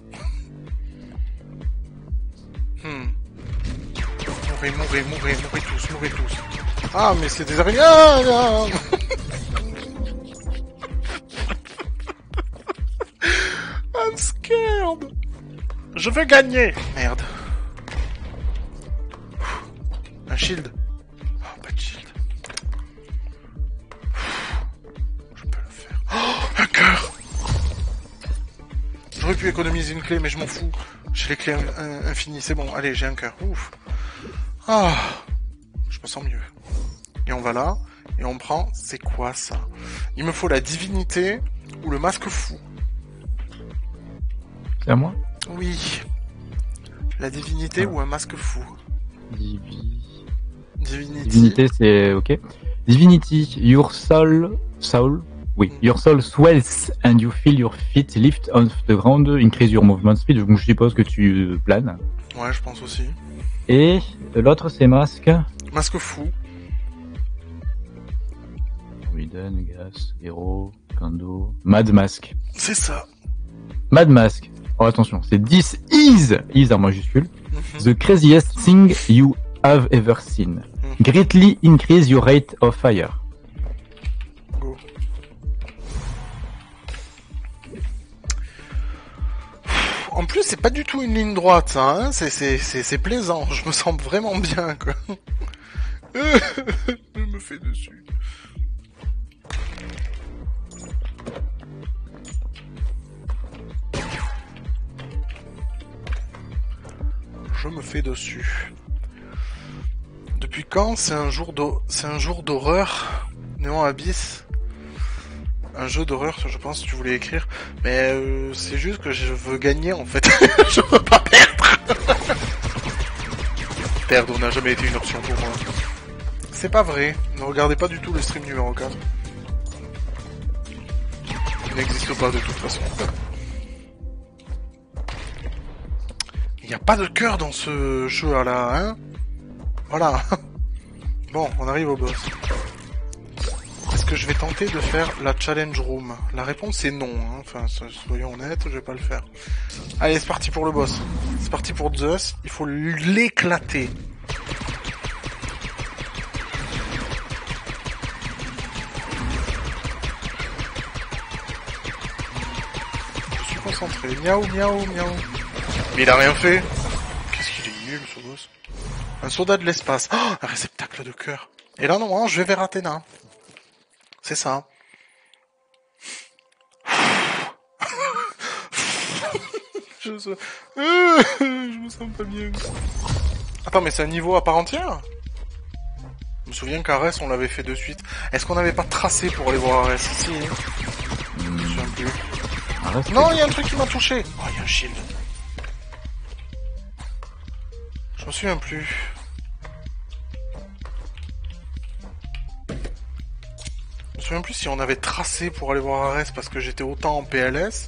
Hmm. Mourrez, mourrez, mourrez, mourrez tous, mourrez tous. Ah, mais c'est des araignées. Ah, non. I'm scared. Je veux gagner. Merde. Un shield. Oh, pas de shield. Je peux le faire. Oh, un cœur. J'aurais pu économiser une clé, mais je m'en fous. J'ai les clés infinies, c'est bon. Allez, j'ai un cœur. Ouf. Ah, je me sens mieux. Et on va là, et on prend... C'est quoi, ça? Il me faut la divinité ou le masque fou. C'est à moi? Oui. La divinité ah. ou un masque fou. Divi... Divinity. Divinité, c'est ok. Divinity, your soul... Soul? Oui, mm. Your soul swells and you feel your feet lift off the ground, increase your movement speed. Donc je suppose que tu planes. Ouais, je pense aussi. Et l'autre, c'est masque. Masque fou. Widen, Gas, Hero, Kando, Mad Mask. C'est ça. Mad Mask. Oh, attention, c'est this is, is en majuscule, mm-hmm. The craziest thing you have ever seen. Mm-hmm. Greatly increase your rate of fire. Go. En plus, c'est pas du tout une ligne droite, ça, hein. C'est, c'est, c'est, c'est plaisant. Je me sens vraiment bien, quoi. Je me fais dessus. Je me fais dessus. Depuis quand c'est un jour d'hor... c'est un jour d'horreur, Néon Abyss. Un jeu d'horreur, je pense que tu voulais écrire. Mais euh, c'est juste que je veux gagner en fait. Je veux pas perdre. Perdre n'a jamais été une option pour moi. C'est pas vrai. Ne regardez pas du tout le stream numéro quatre. Il n'existe pas de toute façon. Il n'y a pas de cœur dans ce jeu là, hein. Voilà. Bon, on arrive au boss. Est-ce que je vais tenter de faire la challenge room? La réponse est non, hein. Enfin, soyons honnêtes, je vais pas le faire. Allez, c'est parti pour le boss. C'est parti pour Zeus. Il faut l'éclater. Je suis concentré. Miaou, miaou, miaou. Mais il a rien fait. Qu'est-ce qu'il est nul, ce boss. Un soldat de l'espace. Oh, un réceptacle de cœur. Et là, non, hein, je vais vers Athéna. C'est ça. je, se... je me sens pas bien. Attends, mais c'est un niveau à part entière? Je me souviens qu'Arès, on l'avait fait de suite. Est-ce qu'on n'avait pas tracé pour aller voir Arès? Si. Je me souviens plus. Arès, non, il y a un truc qui m'a touché. Oh, il y a un shield. Je me souviens plus. Je me souviens plus si on avait tracé pour aller voir Arès parce que j'étais autant en P L S.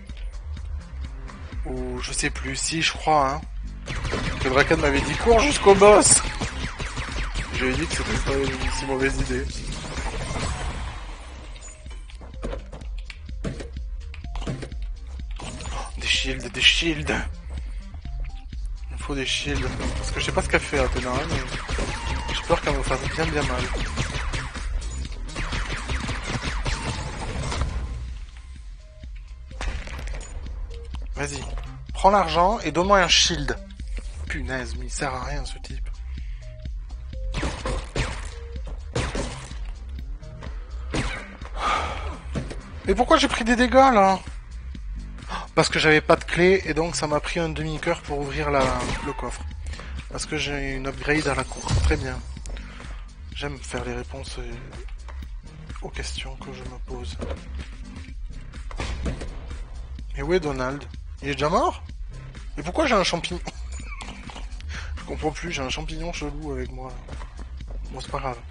Ou je sais plus. Si, je crois, hein. Que Draken m'avait dit cours jusqu'au boss. Je lui ai dit que c'était pas une si mauvaise idée. Des shields, des shields. Il me faut des shields. Parce que je sais pas ce qu'elle fait Athéna, mais j'ai peur qu'elle me fasse bien bien mal. Vas-y, prends l'argent et donne-moi un shield. Punaise, mais il sert à rien ce type. Mais pourquoi j'ai pris des dégâts là? Parce que j'avais pas de clé et donc ça m'a pris un demi-cœur pour ouvrir la, le coffre. Parce que j'ai une upgrade à la cour. Très bien. J'aime faire les réponses aux questions que je me pose. Et où est Donald? Il est déjà mort? Et pourquoi j'ai un champignon? Je comprends plus, j'ai un champignon chelou avec moi. Bon, c'est pas grave.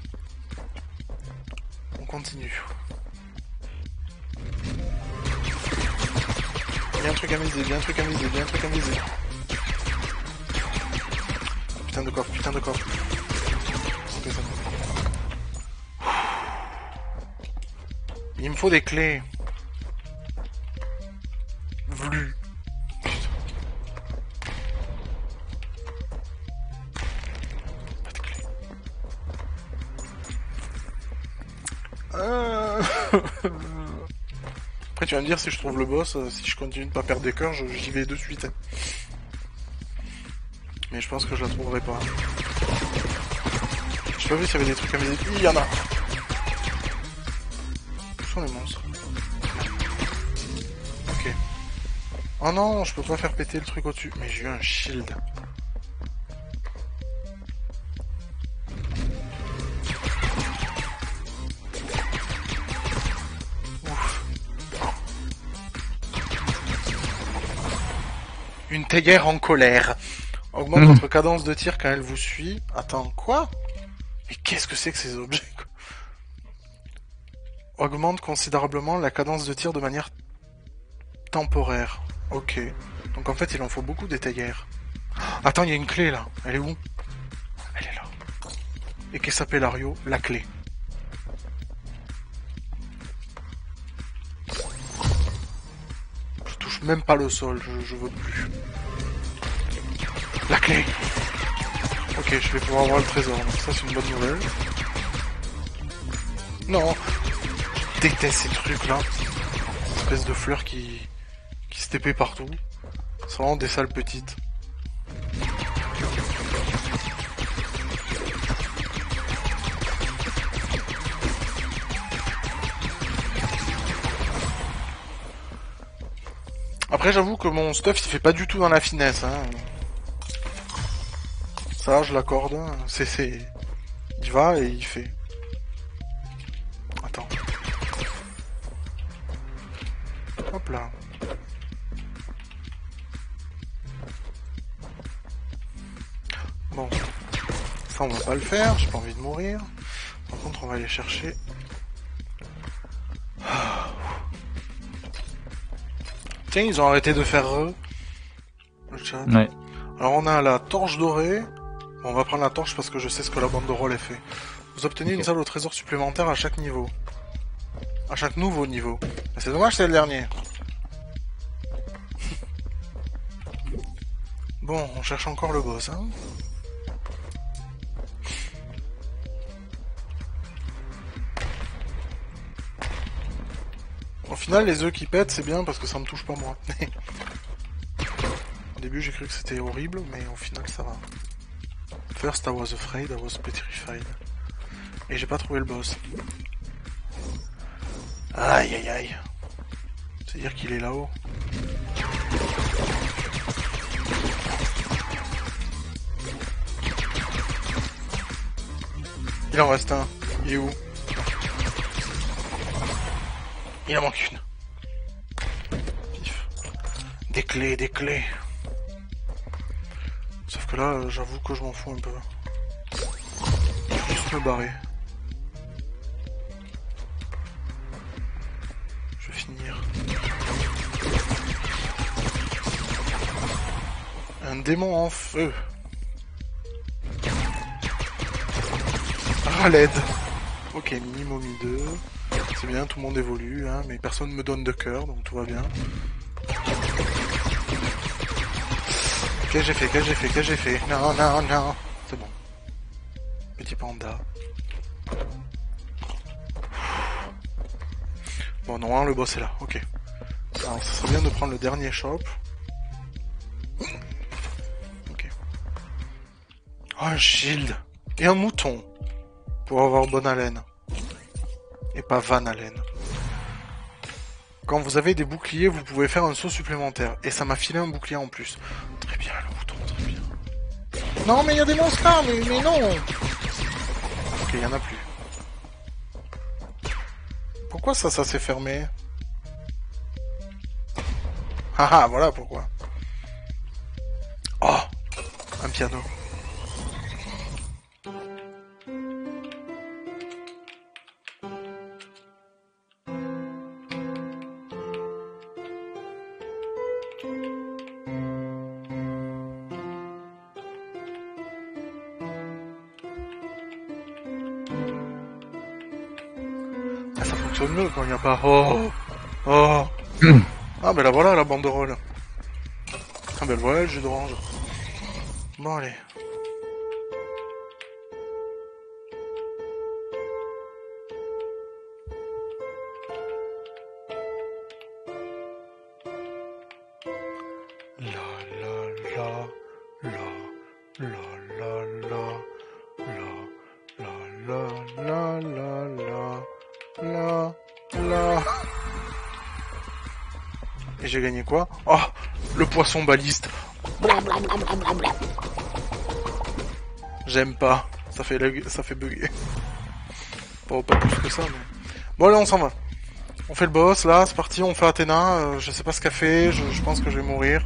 On continue. Il y a un truc à miser, il y a un truc à miser, il y a un truc à miser. Putain de coffre, putain de coffre. Ok, ça va. Il me faut des clés. Vlu. Putain. Pas de clés. Euh... Après tu vas me dire si je trouve le boss, euh, si je continue de pas perdre des cœurs, j'y vais de suite. Hein. Mais je pense que je la trouverai pas. J'ai pas vu s'il y avait des trucs à miser. Il y en a. Où sont les monstres? Ok. Oh non, je peux pas faire péter le truc au-dessus. Mais j'ai eu un shield. Ouf. Une teière en colère. Augmente mmh. votre cadence de tir quand elle vous suit. Attends, quoi? Mais qu'est-ce que c'est que ces objets, quoi? Augmente considérablement la cadence de tir de manière temporaire. Ok. Donc en fait, il en faut beaucoup des teières. Attends, il y a une clé là. Elle est où? Elle est là. Et qu'est-ce s'appelle Ario? La clé. Je touche même pas le sol, je, je veux plus. La clé! Ok, je vais pouvoir avoir le trésor, donc ça c'est une bonne nouvelle. Non! Je déteste ces trucs là. Espèce de fleurs qui... qui se tépait partout. C'est vraiment des sales petites. Après j'avoue que mon stuff il fait pas du tout dans la finesse hein. Ça je l'accorde, c'est c'est... Il va et il fait. Attends. Hop là. Bon. Ça on va pas le faire, j'ai pas envie de mourir. Par contre on va aller chercher. Tiens, ils ont arrêté de faire re. Le chat. Ouais. Alors on a la torche dorée. Bon, on va prendre la torche parce que je sais ce que la banderole est fait. Vous obtenez okay. une salle au trésor supplémentaire à chaque niveau. À chaque nouveau niveau. C'est dommage, c'est le dernier. Bon, on cherche encore le boss, hein. Au final, les œufs qui pètent, c'est bien parce que ça me touche pas moi. Au début, j'ai cru que c'était horrible, mais au final, ça va. First, I was afraid, I was petrified. Et j'ai pas trouvé le boss. Aïe aïe aïe. C'est-à-dire qu'il est là-haut. Il en reste un. Il est où? Il en manque une. Pif. Des clés, des clés. Sauf que là, j'avoue que je m'en fous un peu. Je vais juste me barrer. Je vais finir. Un démon en feu. Raled. Ok, mini momie deux. C'est bien, tout le monde évolue, hein, mais personne me donne de cœur, donc tout va bien. Qu'est-ce que j'ai fait? Qu'est-ce que j'ai fait? Qu'est-ce que j'ai fait? Non, non, non. C'est bon. Petit panda. Bon, non, le boss est là. Ok. Alors, ça serait bien de prendre le dernier shop. Ok. Oh, un shield. Et un mouton. Pour avoir bonne haleine. Et pas Van Halen. Quand vous avez des boucliers, vous pouvez faire un saut supplémentaire. Et ça m'a filé un bouclier en plus. Très bien, le mouton, très bien. Non, mais il y a des monstres là, mais, mais non. Ok, il y en a plus. Pourquoi ça, ça s'est fermé? Ah ah, voilà pourquoi. Oh, un piano. fonctionne mieux quand il n'y a pas... Oh Oh Ah ben la voilà la banderole. Ah ben voilà le jus d'orange. Bon allez. La la la la la la la la la la la la la la. Et j'ai gagné quoi? Oh, le poisson baliste. J'aime pas. Ça fait lag... ça fait bugger. Bon, pas plus que ça, mais... Bon, allez, on s'en va. On fait le boss, là, c'est parti, on fait Athéna. Euh, je sais pas ce qu'elle fait, je, je pense que je vais mourir.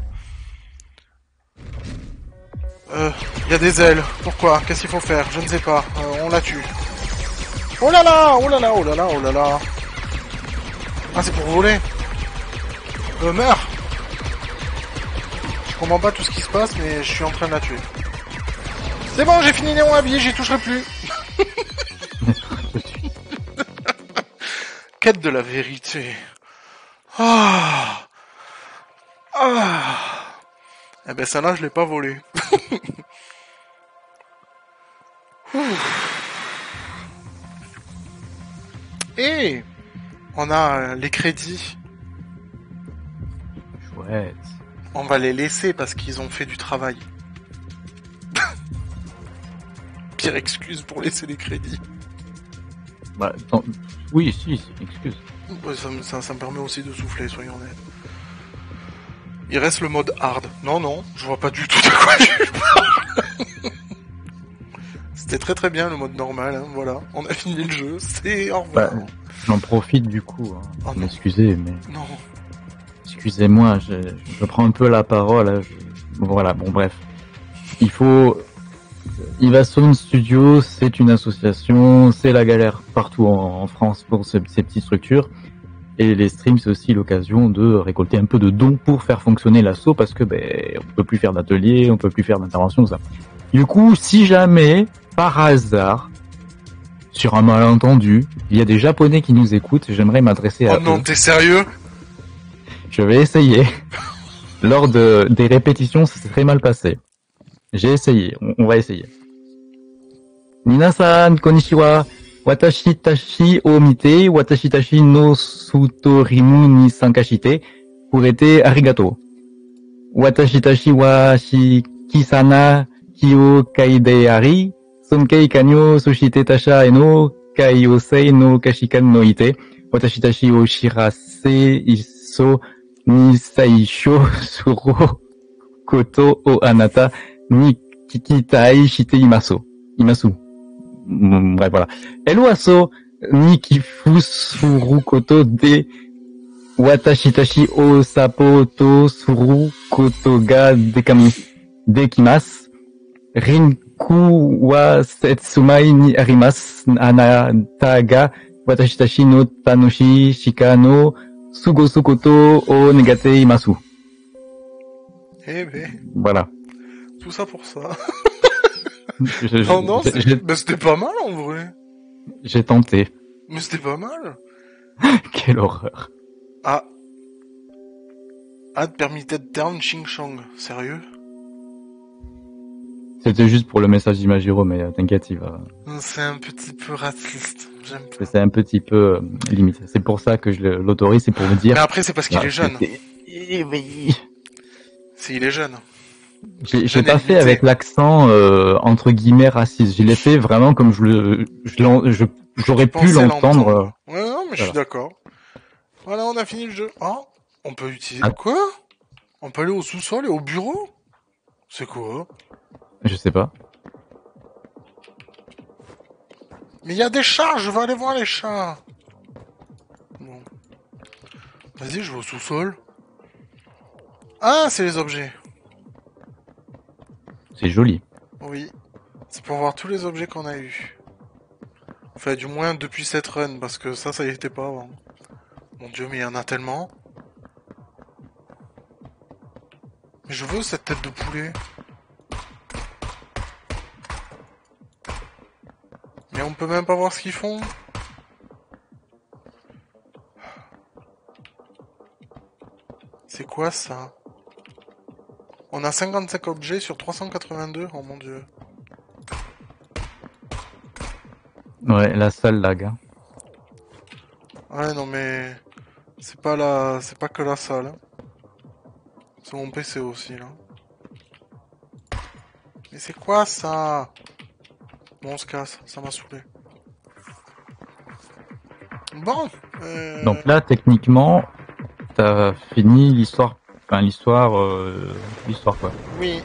Euh, il y a des ailes. Pourquoi? Qu'est-ce qu'il faut faire? Je ne sais pas. Euh, on la tue. Oh là là! Oh là là! Oh là là! Oh là là! Ah, c'est pour voler. Euh, meurs! Je comprends pas tout ce qui se passe, mais je suis en train de la tuer. C'est bon, j'ai fini Néon habillé, j'y toucherai plus. Quête de la vérité. Ah. Ah. Eh ben, celle-là, je l'ai pas volée. Et on a les crédits. Chouette. On va les laisser parce qu'ils ont fait du travail. Pire excuse pour laisser les crédits. Bah, attends. Oui, si, c'est une excuse. Ouais, ça, ça, ça me permet aussi de souffler, soyons honnêtes. Il reste le mode hard. Non, non, je vois pas du tout de quoi tu parles. C'était très très bien le mode normal, hein, voilà. On a fini le jeu, c'est au revoir. Bah, j'en profite du coup. Hein. Oh, M'excusez, mais... Non. Excusez-moi, je, je prends un peu la parole. Hein, je... Voilà, bon bref. Il faut... Ivasound Studio, c'est une association, c'est la galère partout en, en France pour ce, ces petites structures. Et les streams, c'est aussi l'occasion de récolter un peu de dons pour faire fonctionner l'asso parce que ben on peut plus faire d'atelier, on peut plus faire d'intervention, ça. Du coup, si jamais, par hasard, sur un malentendu, il y a des Japonais qui nous écoutent, j'aimerais m'adresser à eux. Oh non, t'es sérieux? Je vais essayer. Lors de, des répétitions, ça s'est très mal passé. J'ai essayé, on, on va essayer. Minasan, konnichiwa. Watashi tashi o mite, watashi tashi no sutorimu ni sankashite, kurete arigato. Watashi tashi wa shikisana kyo kaide ari, sonkei kanyo sushite tasha eno kaiosei no kashikan no ite, watashi tashi o shirase iso ni saisho suro koto o anata ni kikitai shite imasu. Imasu. Bref, voilà. Hello asso, Nikifu Suru Koto de Watashitashi o Sapoto Suru Koto ga dekami dekimasu. Rinku wa Setsumai ni arimasu. Anata ga Watashitashi no Tanoshi Shika no Sugosu Koto o negate imasu. Eh ben. Voilà. Tout ça pour ça. Je, non, non, je, bah, c'était pas mal en vrai. J'ai tenté. Mais c'était pas mal. Quelle horreur. Ah. Add permitted down Ching Chong. Sérieux? C'était juste pour le message d'Imagiro, mais euh, t'inquiète, il va... C'est un petit peu raciste. J'aime pas. C'est un petit peu euh, limite. C'est pour ça que je l'autorise, c'est pour me dire... Mais après, c'est parce qu'il ah, est jeune. Oui. C'est il est jeune. J'ai, j'ai pas fait avec l'accent euh, entre guillemets raciste. Je l'ai fait vraiment comme je le, je, je j'aurais pu l'entendre. l'entendre. Ouais, non, mais voilà. Je suis d'accord. Voilà, on a fini le jeu. Oh, on peut utiliser ah. quoi? On peut aller au sous-sol et au bureau? C'est quoi? Je sais pas. Mais il y a des chats. Je vais aller voir les chats. Bon. Vas-y, je vais au sous-sol. Ah, c'est les objets. C'est joli. Oui. C'est pour voir tous les objets qu'on a eu. Enfin, du moins depuis cette run, parce que ça, ça y était pas avant. Mon dieu, mais il y en a tellement. Mais je veux cette tête de poulet. Mais on peut même pas voir ce qu'ils font. quoi ça? On a cinquante-cinq objets sur trois cent quatre-vingt-deux, oh mon dieu. Ouais, la salle lag. Hein. Ouais, non mais... C'est pas la... C'est pas que la salle. Hein. C'est mon P C aussi, là. Mais c'est quoi ça? Bon, on se casse, ça m'a saoulé. Bon euh... Donc là, techniquement, t'as fini l'histoire. Enfin, l'histoire... Euh... L'histoire, quoi. Oui.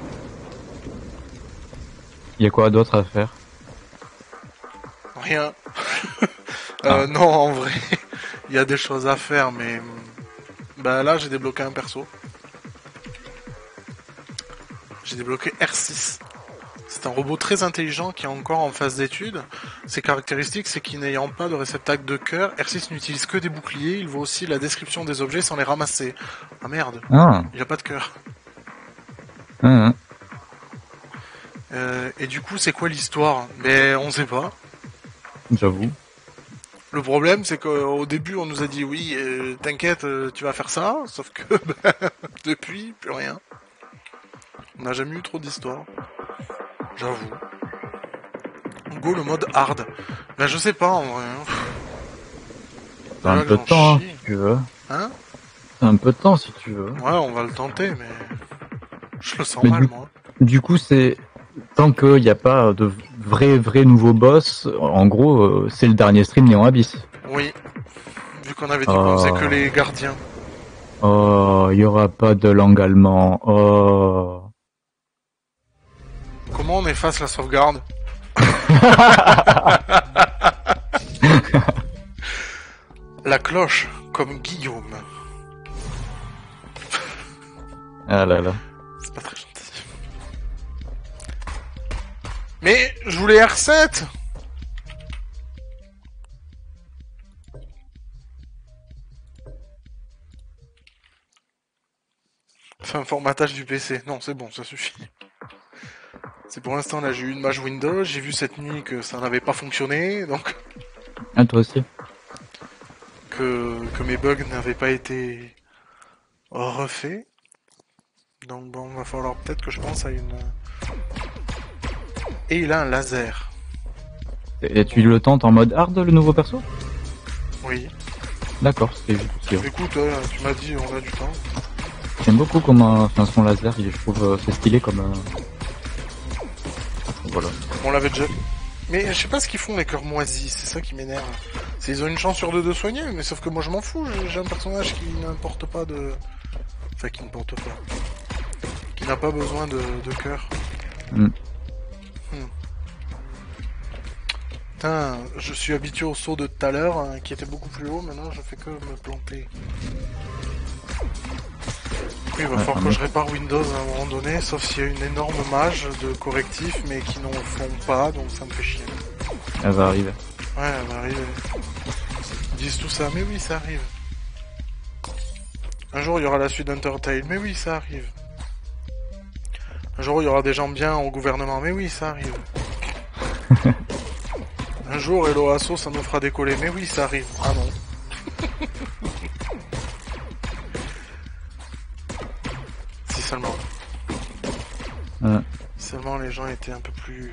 Il y a quoi d'autre à faire? Rien. euh, Ah. Non, en vrai, il y a des choses à faire, mais... Bah là, j'ai débloqué un perso. J'ai débloqué R six. C'est un robot très intelligent qui est encore en phase d'étude. Ses caractéristiques, c'est qu'il n'ayant pas de réceptacle de cœur, R six n'utilise que des boucliers, il voit aussi la description des objets sans les ramasser. Ah merde, Ah. il a pas de cœur. Ah, ah. Euh, et du coup, c'est quoi l'histoire? Ben, on sait pas. J'avoue. Le problème, c'est qu'au début, on nous a dit oui, euh, t'inquiète, euh, tu vas faire ça, sauf que ben, depuis, plus rien. On n'a jamais eu trop d'histoire. J'avoue. Go le mode hard. Ben je sais pas en vrai. Hein. T'as un Là, peu de j'en temps, hein, chie. si tu veux. Hein? T'as un peu de temps, si tu veux. Ouais, on va le tenter, mais... Je le sens Mais mal, du- moi. Du coup, c'est... Tant qu'il n'y a pas de vrai, vrai nouveau boss, en gros, euh, c'est le dernier stream Néon Abyss. Oui. Vu qu'on avait dit qu'on Oh. faisait que les gardiens. Oh, il y aura pas de langue allemand. Oh. Comment on efface la sauvegarde? La cloche, comme Guillaume. Ah là là. C'est pas très gentil. Mais je voulais R sept. Fais un formatage du P C. Non, c'est bon, ça suffit. C'est pour l'instant, là, j'ai eu une mage Windows, j'ai vu cette nuit que ça n'avait pas fonctionné, donc Ah, toi aussi. que, que mes bugs n'avaient pas été refaits. Donc bon, va falloir peut-être que je pense à une... Et il a un laser. Et tu le tentes en mode hard, le nouveau perso? Oui. D'accord, c'est juste sûr. Écoute, euh, tu m'as dit, on a du temps. J'aime beaucoup comment enfin, son laser, il, je trouve euh, c'est stylé comme... Euh... Voilà. On l'avait déjà... Mais je sais pas ce qu'ils font les cœurs moisis, c'est ça qui m'énerve. C'est ils ont une chance sur deux de soigner, mais sauf que moi je m'en fous, j'ai- j'ai un personnage qui n'importe pas de... Enfin, qui ne porte pas. Qui n'a pas besoin de, de cœur. Mm. Hmm. Putain, je suis habitué au saut de tout à l'heure, hein, qui était beaucoup plus haut, maintenant je fais que me planter. Oui, il va Ouais, falloir ah, que je répare Windows à un moment donné, sauf s'il y a une énorme mage de correctifs, mais qui n'en font pas, donc ça me fait chier. Elle va arriver. Ouais, elle va arriver. Ils disent tout ça, mais oui, ça arrive. Un jour, il y aura la suite d'Undertale, mais oui, ça arrive. Un jour, il y aura des gens bien au gouvernement, mais oui, ça arrive. Un jour, Hello Asso, ça nous fera décoller, mais oui, ça arrive. Ah non. Si seulement. Ouais. Si seulement les gens étaient un peu plus...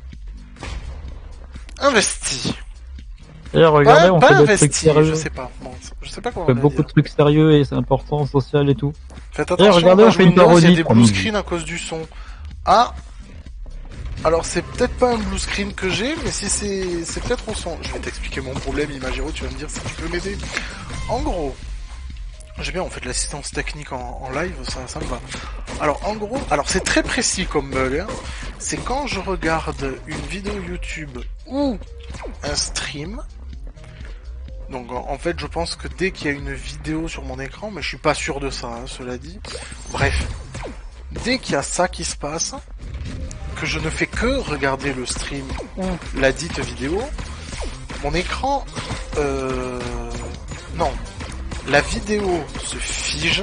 investis. D'ailleurs, regardez, Pas, on pas fait des trucs investis, sérieux. je sais pas. Bon, je sais pas comment On fait on va beaucoup dire. de trucs sérieux et c'est important, social et tout. Faites D'ailleurs, attention, regardez, on page fait une Windows, il y a parodie. des Oh, blue mais- screens à cause du son. Ah. Alors c'est peut-être pas un blue screen que j'ai, mais si c'est c'est peut-être au son. Je vais t'expliquer mon problème, Imagiro, tu vas me dire si tu peux m'aider. En gros, j'ai bien en fait l'assistance technique en, en live, ça, ça me va. Alors en gros, alors c'est très précis comme bug, hein. C'est quand je regarde une vidéo YouTube ou un stream. Donc en en fait je pense que dès qu'il y a une vidéo sur mon écran, mais je suis pas sûr de ça, hein, cela dit. Bref, dès qu'il y a ça qui se passe, que je ne fais que regarder le stream ou la dite vidéo, mon écran... Euh... Non. La vidéo se fige.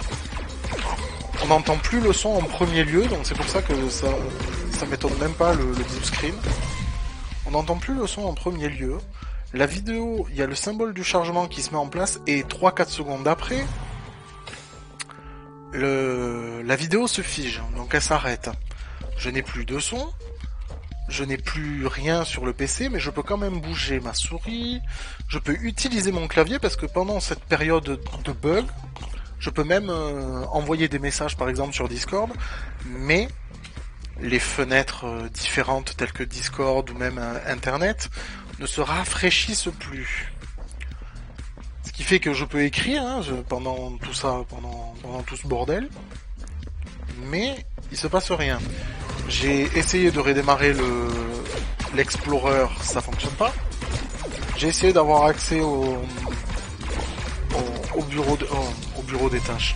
On n'entend plus le son en premier lieu, donc c'est pour ça que ça, ça m'étonne même pas le, le blue screen. On n'entend plus le son en premier lieu. La vidéo, il y a le symbole du chargement qui se met en place, et trois quatre secondes après, le, la vidéo se fige, donc elle s'arrête. Je n'ai plus de son, je n'ai plus rien sur le P C, mais je peux quand même bouger ma souris, je peux utiliser mon clavier, parce que pendant cette période de bug, je peux même euh, envoyer des messages par exemple sur Discord, mais les fenêtres euh, différentes telles que Discord ou même euh, Internet ne se rafraîchissent plus. Ce qui fait que je peux écrire hein, je, pendant tout ça, pendant, pendant tout ce bordel, mais il se passe rien. J'ai essayé de redémarrer le l'Explorer, ça fonctionne pas. J'ai essayé d'avoir accès au, au, au bureau de, au, au bureau des tâches.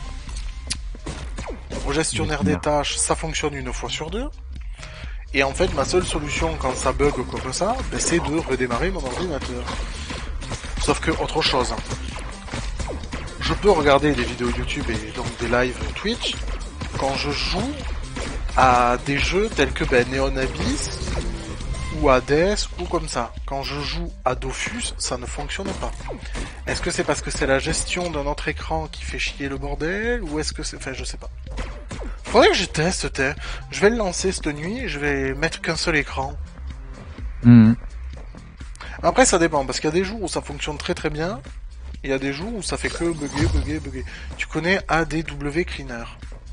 Au gestionnaire des tâches, ça fonctionne une fois sur deux. Et en fait, ma seule solution quand ça bug comme ça, ben, c'est de redémarrer mon ordinateur. Sauf que, autre chose, je peux regarder des vidéos YouTube et donc des lives Twitch quand je joue à des jeux tels que ben, Neon Abyss ou Hades ou comme ça. Quand je joue à Dofus, ça ne fonctionne pas. Est-ce que c'est parce que c'est la gestion d'un autre écran qui fait chier le bordel ou est-ce que c'est... Enfin, je sais pas. Faudrait que je teste, t'es. Je vais le lancer cette nuit et je vais mettre qu'un seul écran. Mmh. Après, ça dépend, parce qu'il y a des jours où ça fonctionne très très bien, et il y a des jours où ça fait que bugger, bugger, bugger. Tu connais A D W Cleaner?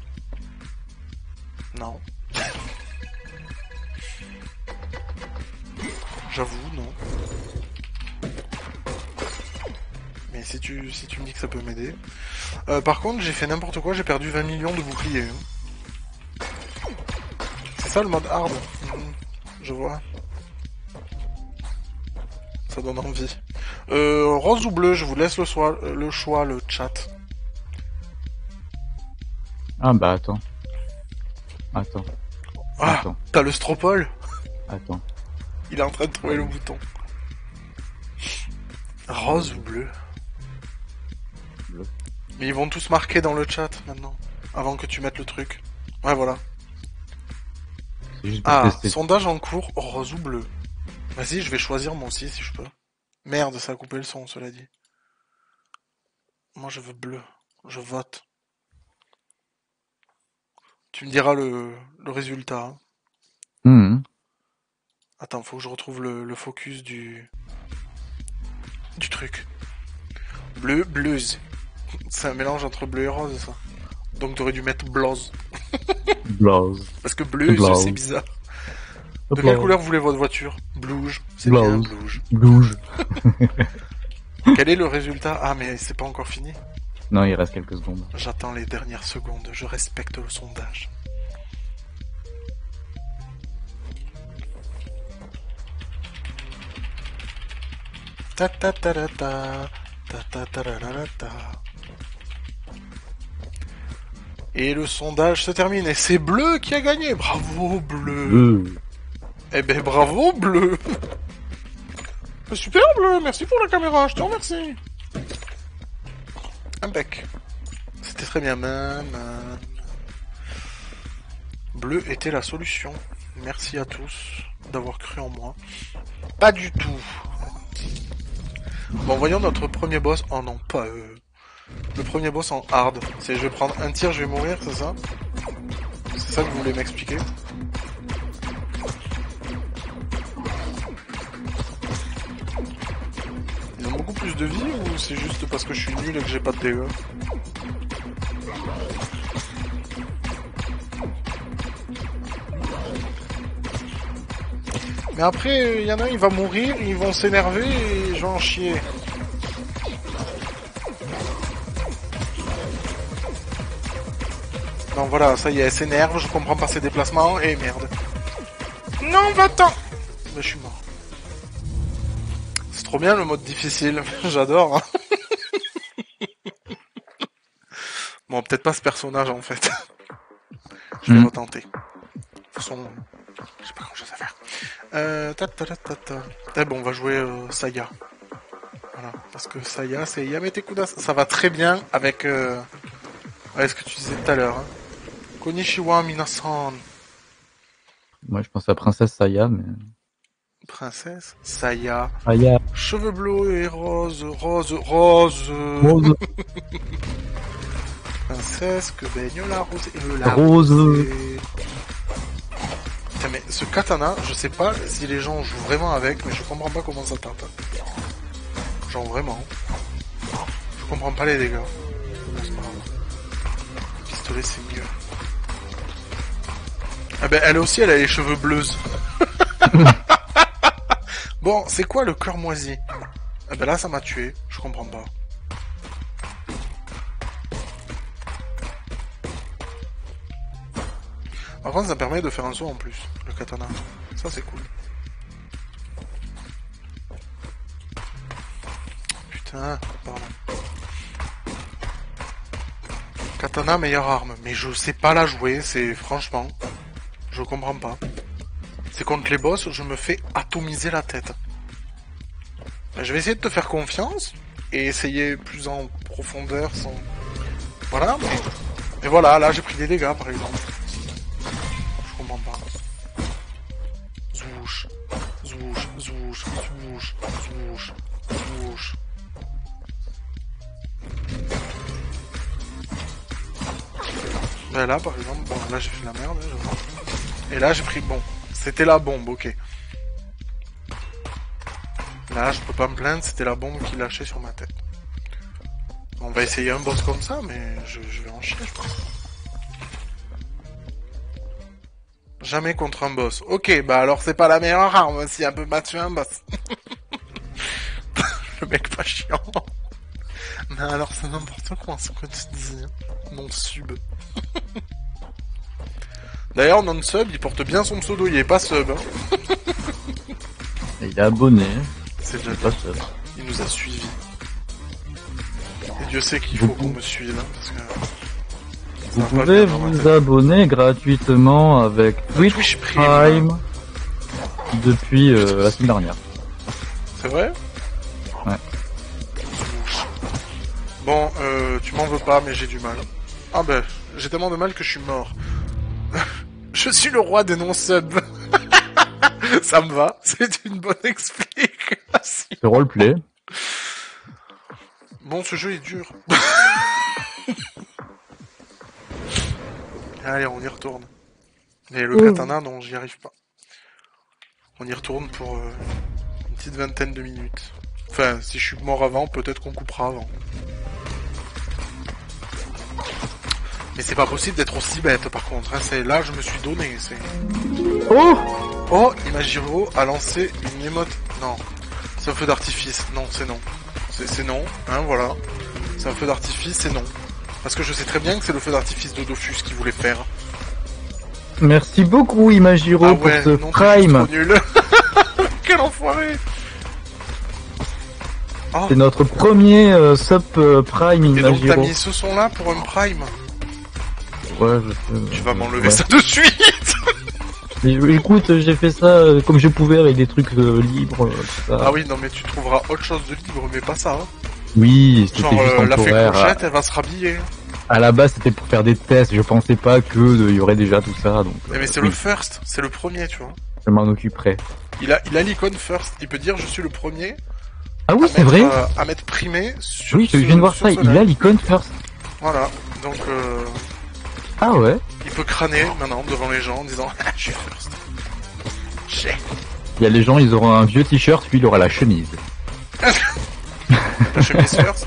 Non. J'avoue, non. Mais si tu, si tu me dis que ça peut m'aider. Euh, par contre, j'ai fait n'importe quoi, j'ai perdu vingt millions de boucliers. C'est ça le mode hard. Mmh, je vois. Ça donne envie. Euh, rose ou bleu, je vous laisse le choix, le choix, le chat. Ah bah attends. Attends. Ah, Attends. t'as le stropole? Attends. Il est en train de trouver le bouton. Rose ou bleu? Bleu. Mais ils vont tous marquer dans le chat maintenant, avant que tu mettes le truc. Ouais, voilà. Juste pour Ah, tester. sondage en cours, rose ou bleu. Vas-y, je vais choisir moi aussi si je peux. Merde, ça a coupé le son, cela dit. Moi, je veux bleu. Je vote. Tu me diras le, le résultat. Hein. Mmh. Attends, faut que je retrouve le, le focus du... du truc. Bleu, bleuse. C'est un mélange entre bleu et rose, ça. Donc t'aurais dû mettre blose. Blose. Parce que bleu, Blose. c'est bizarre. De quelle couleur voulez votre voiture? Blouge. C'est Blose. bien, blouge. Blouge. Quel est le résultat? Ah, mais c'est pas encore fini. Non, il reste quelques secondes. J'attends les dernières secondes. Je respecte le sondage. Ta ta ta ta ta ta ta ta ta ta ta. Et le sondage se termine. Et c'est bleu qui a gagné. Bravo, bleu. Bleu. Eh ben, bravo, bleu. Super, bleu. Merci pour la caméra. Je te remercie. Impec. C'était très bien. Man, man. Bleu était la solution. Merci à tous d'avoir cru en moi. Pas du tout. Bon, voyons notre premier boss. Oh non, pas eux. Le premier boss en hard. C'est je vais prendre un tir, je vais mourir, c'est ça? C'est ça que vous voulez m'expliquer? Ils ont beaucoup plus de vie ou c'est juste parce que je suis nul et que j'ai pas de dégâts? Mais après, il y en a, il va mourir, ils vont s'énerver et je vais en chier. Non, voilà, ça y est, elle s'énerve, je comprends pas ses déplacements, et merde. Non, va-t'en! Mais je suis mort. C'est trop bien le mode difficile, j'adore. Hein. Bon, peut-être pas ce personnage en fait. Je vais Mm. retenter. De toute façon, j'ai pas grand chose à faire. Euh, ta ta ta ta ta. Eh bon, on va jouer euh, Saya. Voilà, parce que Saya, c'est Yamete Kuda. Ça va très bien avec, euh, avec ce que tu disais tout à l'heure. Hein. Konnichiwa minasan. Moi, je pense à Princesse Saya, mais... Princesse Saya. Saya. Cheveux bleus et rose, rose, rose. Rose. princesse que baigne la rose. Euh, la Rose. rosée. Putain, mais ce katana, je sais pas si les gens jouent vraiment avec, mais je comprends pas comment ça tape. Genre vraiment. Je comprends pas les dégâts. Non, c'est pas grave. Le pistolet, c'est mieux. Ah ben, elle aussi, elle a les cheveux bleus. Bon, c'est quoi le cœur moisi? Ah ben là, ça m'a tué. Je comprends pas. Par contre, ça permet de faire un saut en plus, le katana. Ça, c'est cool. Putain, pardon. Katana, meilleure arme. Mais je sais pas la jouer, c'est... Franchement, je comprends pas. C'est contre les boss, je me fais atomiser la tête. Je vais essayer de te faire confiance, et essayer plus en profondeur sans... Voilà, mais... Et voilà, là, j'ai pris des dégâts, par exemple. Je comprends pas. Zwoosh, zwoosh, zwoosh, zwoosh, zwoosh, zwoosh. Ben là, par exemple, bon, là j'ai fait la merde, je... et là j'ai pris, bon, c'était la bombe, ok. Là, je peux pas me plaindre, c'était la bombe qui lâchait sur ma tête. On va essayer un boss comme ça, mais je, je vais en chier, je pense. Jamais contre un boss. Ok, bah alors c'est pas la meilleure arme, si un peu battu un boss. Le mec pas chiant. Mais alors c'est n'importe quoi ce que tu dis. Non sub. D'ailleurs, non sub, il porte bien son pseudo, il est pas sub. Hein. Il est abonné. C'est déjà pas sub. Il nous a suivis. Et Dieu sait qu'il faut qu'on me suive, hein, parce que... Vous pouvez vous abonner gratuitement avec Twitch, Twitch Prime, Prime depuis euh, la semaine dernière. C'est vrai? Ouais. Bon, euh, tu m'en veux pas, mais j'ai du mal. Ah ben, j'ai tellement de mal que je suis mort. Je suis le roi des non-subs. Ça me va, c'est une bonne explication. Le roleplay. Bon, ce jeu est dur. Allez, on y retourne. Et le mmh. katana, non, j'y arrive pas. On y retourne pour euh, une petite vingtaine de minutes. Enfin, si je suis mort avant, peut-être qu'on coupera avant. Mais c'est pas possible d'être aussi bête, par contre. Hein. C'est là, je me suis donné. C'est. Oh Oh, Imagiro a lancé une émote. Non, c'est un feu d'artifice. Non, c'est non. C'est non. Hein, voilà. C'est un feu d'artifice, c'est non. Parce que je sais très bien que c'est le feu d'artifice de Dofus qui voulait faire. Merci beaucoup, Imagiro, ah ouais, pour ce non, prime. Trop nul. Quel enfoiré. Oh. C'est notre premier euh, sub euh, prime, Imagiro. Et donc t'as mis ce son là pour un prime? Ouais, je sais. Tu vas m'enlever ouais. ça de suite. Mais, écoute, j'ai fait ça euh, comme je pouvais avec des trucs euh, libres. Euh, ça. Ah oui, non mais tu trouveras autre chose de libre, mais pas ça. Hein. Oui, c'était juste euh, la temporaire. La elle va se rhabiller. À la base, c'était pour faire des tests. Je pensais pas que il y aurait déjà tout ça. Donc. Mais, euh, mais c'est oui. le first, c'est le premier, tu vois. Je m'en occuperai. Il a, il a l'icône first. Il peut dire je suis le premier. Ah oui, c'est vrai. Euh, à mettre primé sur. Oui, je viens de voir ça. Il a l'icône first. Voilà. Donc. Euh... Ah ouais. Il peut crâner maintenant devant les gens en disant je suis first. J'ai. Il y a les gens, ils auront un vieux t-shirt, puis il aura la chemise. La chemise first.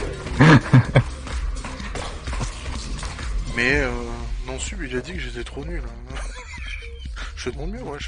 Mais euh, non sub, il a dit que j'étais trop nul. Je demande mieux, ouais. Je...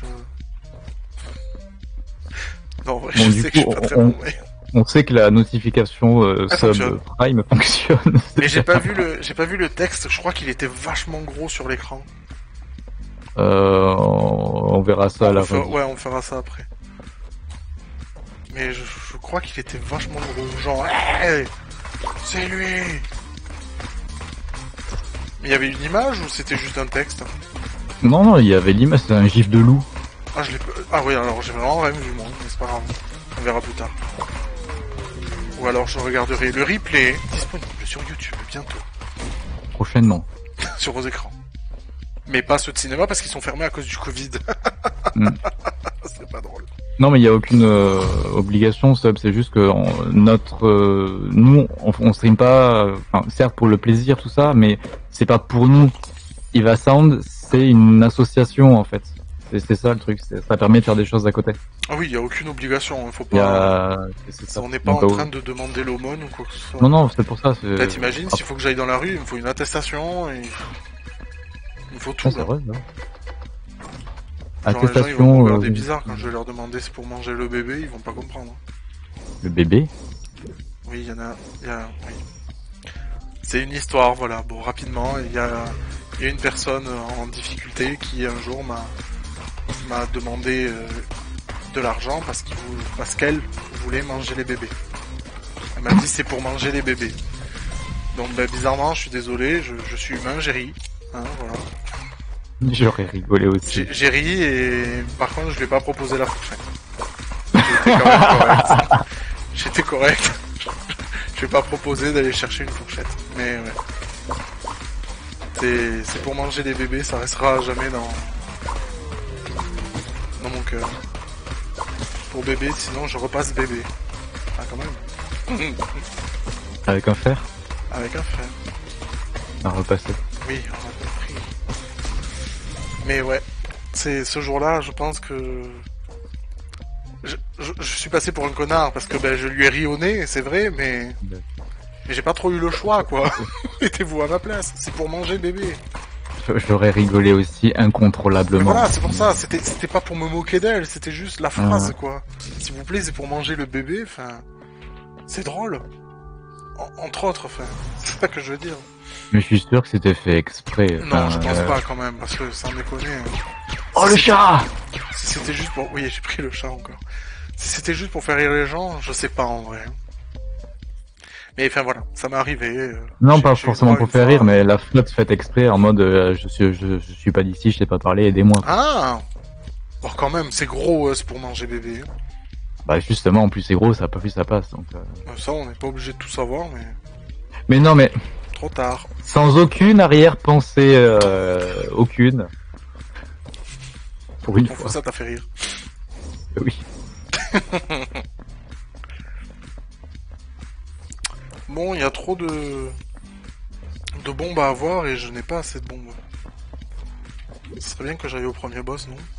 Non, en vrai, bon, je sais coup, que je suis pas on, très bon. Mais... On sait que la notification euh, sub fonctionne. Prime fonctionne. Mais j'ai pas vu le, j'ai pas vu le texte. Je crois qu'il était vachement gros sur l'écran. Euh, on verra ça on à la fin. Ouais, on fera ça après. Mais je, je crois qu'il était vachement gros. Genre, hey, c'est lui. Mais il y avait une image ou c'était juste un texte? Non, non, il y avait l'image, c'était un gif de loup. Ah, je l'ai Ah oui, alors j'ai vraiment rien vu, moi, mais c'est pas grave. On verra plus tard. Ou alors je regarderai le replay disponible sur YouTube bientôt. Prochainement. Sur vos écrans. Mais pas ceux de cinéma parce qu'ils sont fermés à cause du Covid. Mm. C'est pas drôle. Non, mais il y a aucune euh, obligation, Sub. C'est juste que on- notre, euh, nous, on, on stream pas. euh, Enfin, certes pour le plaisir, tout ça, mais c'est pas pour nous. Eva Sound, c'est une association en fait. C'est c'est ça le truc. c'est- Ça permet de faire des choses à côté. Ah oui, il y a aucune obligation, il faut Il y pas... a. c'est- c'est ça. On n'est pas Donc, en euh, train de demander l'aumône ou quoi que ce soit. Non, non, c'est pour ça. c'est- Là, t'imagines, s'il faut que j'aille dans la rue, il me faut une attestation, et... il me faut tout, Ah, c'est là. vrai, non Genre, les gens, ils vont me Attestation. regarder euh, bizarre quand je vais leur demander c'est pour manger le bébé, ils vont pas comprendre. Le bébé. Oui, il y en a... il y a... oui. C'est une histoire, voilà. Bon, rapidement, il y a, il y a une personne en difficulté qui, un jour, m'a m'a demandé euh, de l'argent parce qu'il vou- parce qu'elle voulait manger les bébés. Elle m'a dit c'est pour manger les bébés. Donc, ben, bizarrement, je suis désolé, je, je suis humain, j'ai ri. Hein, voilà. J'aurais rigolé aussi. J'ai j'ai ri et par contre, je lui ai pas proposé la fourchette. J'étais quand même correct. J'étais correct. Je vais pas proposer d'aller chercher une fourchette. Mais ouais. C'est, c'est pour manger les bébés, ça restera à jamais dans, dans mon cœur. Pour bébé, sinon je repasse bébé. Ah, quand même. Avec un fer. Avec un frère. À repasser. Oui, on a compris. Mais ouais. C'est ce jour-là, je pense que... Je, je, je suis passé pour un connard parce que ben, je lui ai ri au nez, c'est vrai, mais... Mais j'ai pas trop eu le choix, quoi. Mettez-vous à ma place. C'est pour manger bébé. J'aurais rigolé aussi Mais incontrôlablement. voilà, c'est pour ça. C'était, c'était pas pour me moquer d'elle. C'était juste la phrase, Ah. quoi. S'il vous plaît, c'est pour manger le bébé. Enfin, c'est drôle. En- entre autres, enfin, c'est ça que je veux dire. Mais je suis sûr que c'était fait exprès. Non, Enfin, je pense euh, pas quand même, parce que sans déconner. hein. Oh le chat! Si c'était juste pour, oui, j'ai pris le chat encore. Si c'était juste pour faire rire les gens, je sais pas en vrai. Mais enfin voilà, ça m'est arrivé. euh, Non, j'ai- pas j'ai eu forcément droit pour une faire fois- rire, mais la flotte faite exprès en mode euh, je suis je, je suis pas d'ici, je sais pas parler, aidez-moi. Ah. Bon, quand même, c'est gros, euh, c'est pour manger bébé. hein. Bah justement, en plus c'est gros, ça a pas vu ça passe. Donc, euh. Ça, on n'est pas obligé de tout savoir, mais Mais non, mais trop tard. sans aucune arrière-pensée, euh, aucune. Pour une Bon, fois. ça t'a fait rire. Oui. Bon, il y a trop de... de bombes à avoir et je n'ai pas assez de bombes. Ce serait bien que j'aille au premier boss, non?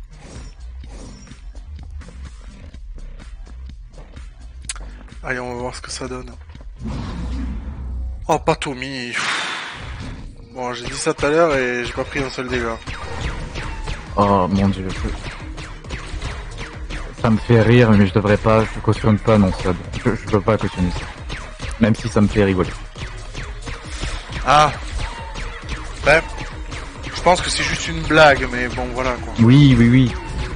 Allez, on va voir ce que ça donne. Oh, pas Tommy. Bon, j'ai dit ça tout à l'heure et j'ai pas pris un seul dégât. Oh mon dieu. Ça me fait rire, mais je devrais pas, je cautionne pas non ça. Je, je peux pas cautionner ça. Même si ça me fait rigoler. Ah. Ben, je pense que c'est juste une blague, mais bon, voilà quoi. Oui, oui, oui.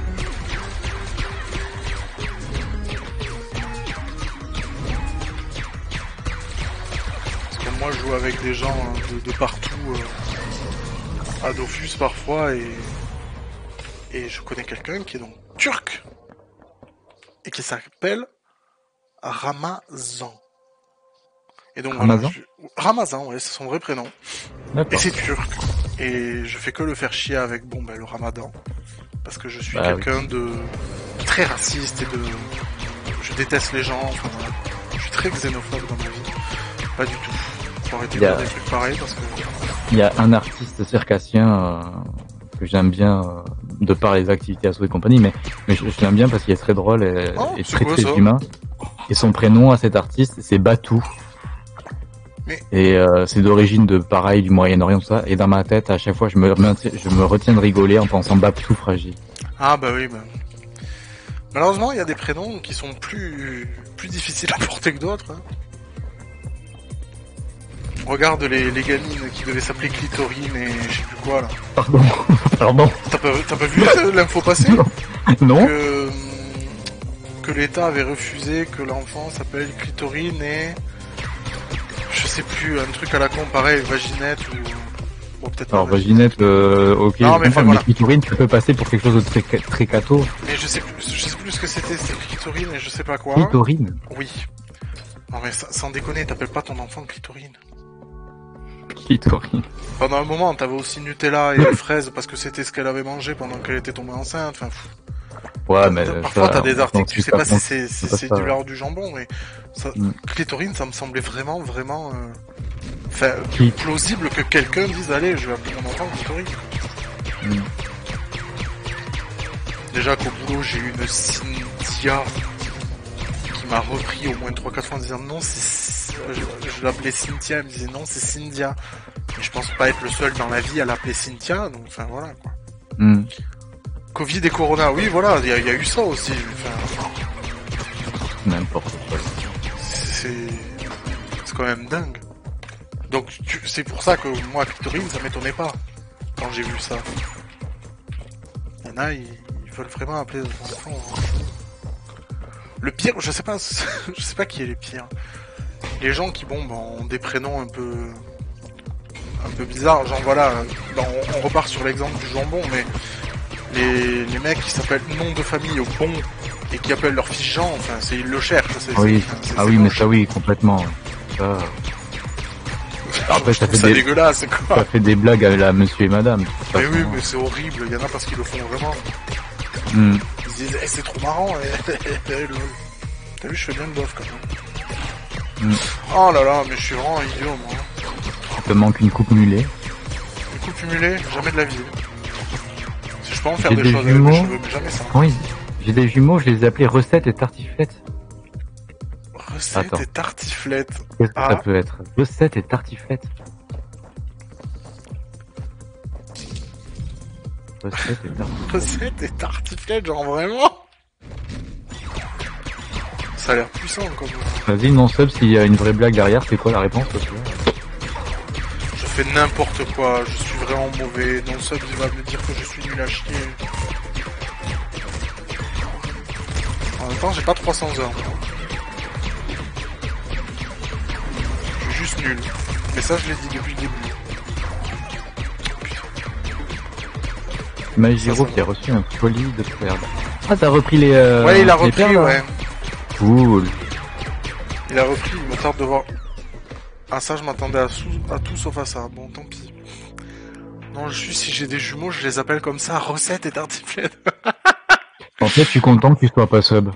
Parce que moi, je joue avec des gens hein, de, de partout, euh, à Dofus parfois, et et je connais quelqu'un qui est donc turc et qui s'appelle Ramazan. Et donc voilà, Ramazan je- Ramazan, ouais, c'est son vrai prénom. Et D'accord. c'est turc. Et je fais que le faire chier avec bon ben le Ramadan. Parce que je suis Bah quelqu'un de très raciste et de. Je déteste les gens, enfin voilà. Je suis très xénophobe dans ma vie. Pas du tout. Faut arrêter de Il y a- faire des trucs pareils parce que. Il y a un artiste circassien euh, que j'aime bien euh, de par les activités à et compagnie, mais, mais je, je l'aime bien parce qu'il est très drôle et, Oh, et c'est très quoi, très ça humain. Et son prénom à cet artiste, c'est Batou. Mais- Et euh, c'est d'origine de pareil du Moyen-Orient tout ça. Et dans ma tête, à chaque fois, je me, maintiens- je me retiens de rigoler en pensant Batou fragile. Ah bah oui, bah. Malheureusement, il y a des prénoms qui sont plus plus difficiles à porter que d'autres. Hein. Regarde les, les gamines qui devaient s'appeler Clitorine et je sais plus quoi là. Pardon, pardon. T'as pas, t'as pas vu euh, l'info passer Non. que, que l'État avait refusé que l'enfant s'appelle Clitorine et... Je sais plus, un truc à la con, pareil, vaginette ou... Bon, peut-être pas Alors vaginette. vaginette, euh, ok, Non, je mais comprends, enfin, mais voilà. clitorine, tu peux passer pour quelque chose de très, très cato. Mais je sais plus, je sais plus ce que c'était, c'était Clitorine et je sais pas quoi. Clitorine. Oui. Non mais ça- sans déconner, t'appelles pas ton enfant Clitorine. Clitorine. Pendant un moment, t'avais aussi Nutella et les fraises parce que c'était ce qu'elle avait mangé pendant qu'elle était tombée enceinte, enfin... pff. Ouais, mais parfois ça, t'as des articles, tu sais pas si compte, c'est si pas c'est ça. du lard ou du jambon, mais ça, Mm. Clitorine, ça me semblait vraiment, vraiment, euh, enfin, Qui- plausible que quelqu'un dise allez, je vais appeler mon enfant Clitorine. Mm. Déjà qu'au boulot, j'ai eu une Cynthia qui m'a repris au moins trois quatre fois en disant non, c'est... Je, je l'appelais Cynthia, elle me disait non, c'est Cynthia. Mais je pense pas être le seul dans la vie à l'appeler Cynthia, donc enfin voilà quoi. Mm. Covid et Corona, oui voilà, il y, y a eu ça aussi. Enfin, N'importe quoi. c'est... c'est quand même dingue. Donc tu... c'est pour ça que moi, Clitorine, ça m'étonnait pas quand j'ai vu ça. Il y en a, ils, ils veulent vraiment appeler leurs enfants. Hein. Le pire, je sais pas, je sais pas qui est les pires. Les gens qui, bon, bah, ont des prénoms un peu, un peu bizarres, genre voilà, bah, on, on repart sur l'exemple du jambon, mais les, les mecs qui s'appellent nom de famille au bon et qui appellent leur fils Jean, enfin, c'est ils le cherchent. C'est, Oui, c'est, c'est, ah c'est oui, mais moche. ça oui, complètement. Ça, après, Je ça trouve fait ça des, dégueulasse, quoi. ça fait des blagues à la monsieur et madame. de toute Mais façon. oui, mais c'est horrible. Il y en a parce qu'ils le font vraiment. Mm. Ils se disent, eh, c'est trop marrant. Et... lol. T'as vu, je fais bien le bof quand même. Mm. Oh là là, mais je suis vraiment un idiot, moi. Il te manque une coupe mulet. Une coupe cumulée, jamais de la vie. Si je peux en faire J'ai des, des choses avec jumeaux. mes cheveux, mais jamais ça. Oui, j'ai des jumeaux, je les ai appelés recettes et tartiflettes. Recette Attends. et tartiflette. Qu'est-ce que Ah. ça peut être? Recettes et tartiflettes. Recettes et tartiflettes. Recette et tartiflette, genre vraiment. Ça a l'air puissant, comme... Vas-y, non sub, s'il y a une vraie blague derrière, c'est quoi la réponse? Parce que... Je fais n'importe quoi, je suis vraiment mauvais. Non, sub, il va me dire que je suis nul à chier. En même temps, j'ai pas trois cents heures. Je suis juste nul. Mais ça, je l'ai dit depuis le début. Magiro Ça, ça qui a reçu un colis de perles. Ah, t'as repris les... Euh, Ouais, il a les repris, perles, là ouais. Cool. Il a repris, il me tarde de voir. Ah, ça, je m'attendais à, sou... à tout sauf à ça. Bon, tant pis. Non, je suis, si j'ai des jumeaux, je les appelle comme ça, recette et tartiflette. En fait, je suis content que tu sois pas sub.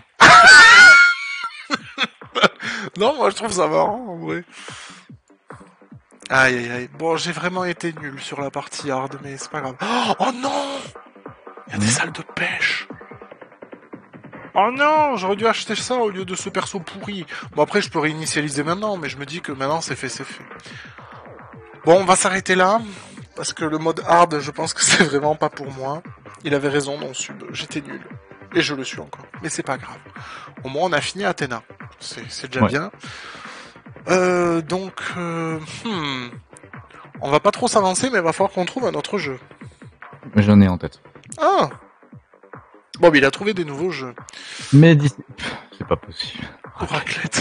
Non, moi, je trouve ça marrant, en vrai. Aïe, aïe, aïe. Bon, j'ai vraiment été nul sur la partie hard, mais c'est pas grave. Oh non! Il y a des Mmh. salles de pêche. Oh non! J'aurais dû acheter ça au lieu de ce perso pourri. Bon, après, je peux réinitialiser maintenant, mais je me dis que maintenant, c'est fait, c'est fait. Bon, on va s'arrêter là. Parce que le mode hard, je pense que c'est vraiment pas pour moi. Il avait raison, non, sub. J'étais nul. Et je le suis encore. Mais c'est pas grave. Au moins, on a fini Athéna. C'est, c'est déjà Ouais. bien. Euh, donc, euh, hmm. On va pas trop s'avancer, mais il va falloir qu'on trouve un autre jeu. J'en ai en tête. Ah! Bon, mais il a trouvé des nouveaux jeux. Mais d'ici... Pff, c'est pas possible. Raclette.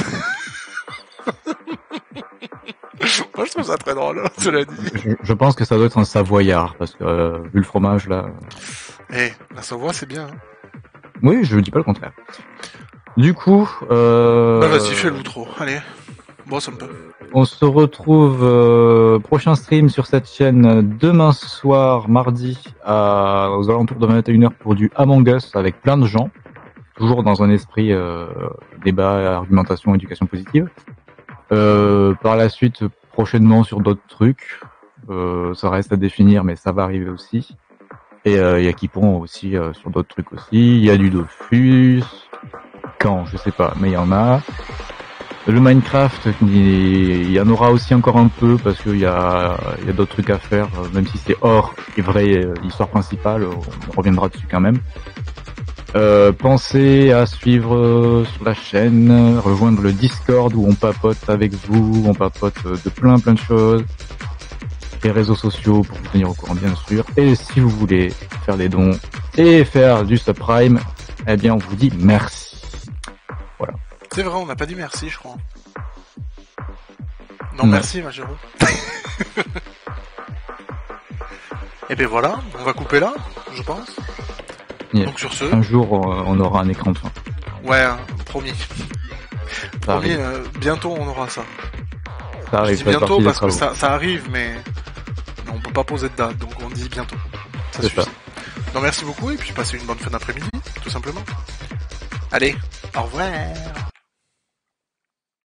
Moi, je trouve ça très drôle, hein, cela dit. Je, je pense que ça doit être un savoyard, parce que, euh, vu le fromage, là... Eh, la Savoie, c'est bien, hein. Oui, je dis pas le contraire. Du coup, euh... Bah, vas-y, fais l'outro. Allez. Bon, ça me peut. on se retrouve euh, prochain stream sur cette chaîne demain soir, mardi, à, aux alentours de vingt et une heures pour du Among Us avec plein de gens. Toujours dans un esprit euh, débat, argumentation, éducation positive. Euh, par la suite, prochainement sur d'autres trucs. Euh, ça reste à définir, mais ça va arriver aussi. Et il euh, y a Kipon aussi euh, sur d'autres trucs aussi. Il y a du Dofus. Quand, je sais pas, mais il y en a. Le Minecraft, il y en aura aussi encore un peu parce qu'il y a, il y a d'autres trucs à faire, même si c'est hors et vrai l'histoire principale, on reviendra dessus quand même. Euh, pensez à suivre sur la chaîne, rejoindre le Discord où on papote avec vous, on papote de plein plein de choses, les réseaux sociaux pour vous tenir au courant bien sûr. Et si vous voulez faire les dons et faire du subprime, eh bien on vous dit merci. Voilà. C'est vrai, on n'a pas dit merci, je crois. Non, Non. merci, Magero. Et ben voilà, on va couper là, je pense. Yeah. Donc sur ce, Un jour on aura un écran de fin. ouais, hein, promis. Ça Promis, arrive. euh, bientôt on aura ça. Ça Je arrive. dis ça fait bientôt partie des parce que travaux. ça, ça arrive, mais mais on peut pas poser de date, donc on dit bientôt. Ça C'est suffit. ça. Non, merci beaucoup et puis passez une bonne fin d'après-midi, tout simplement. Allez, au revoir.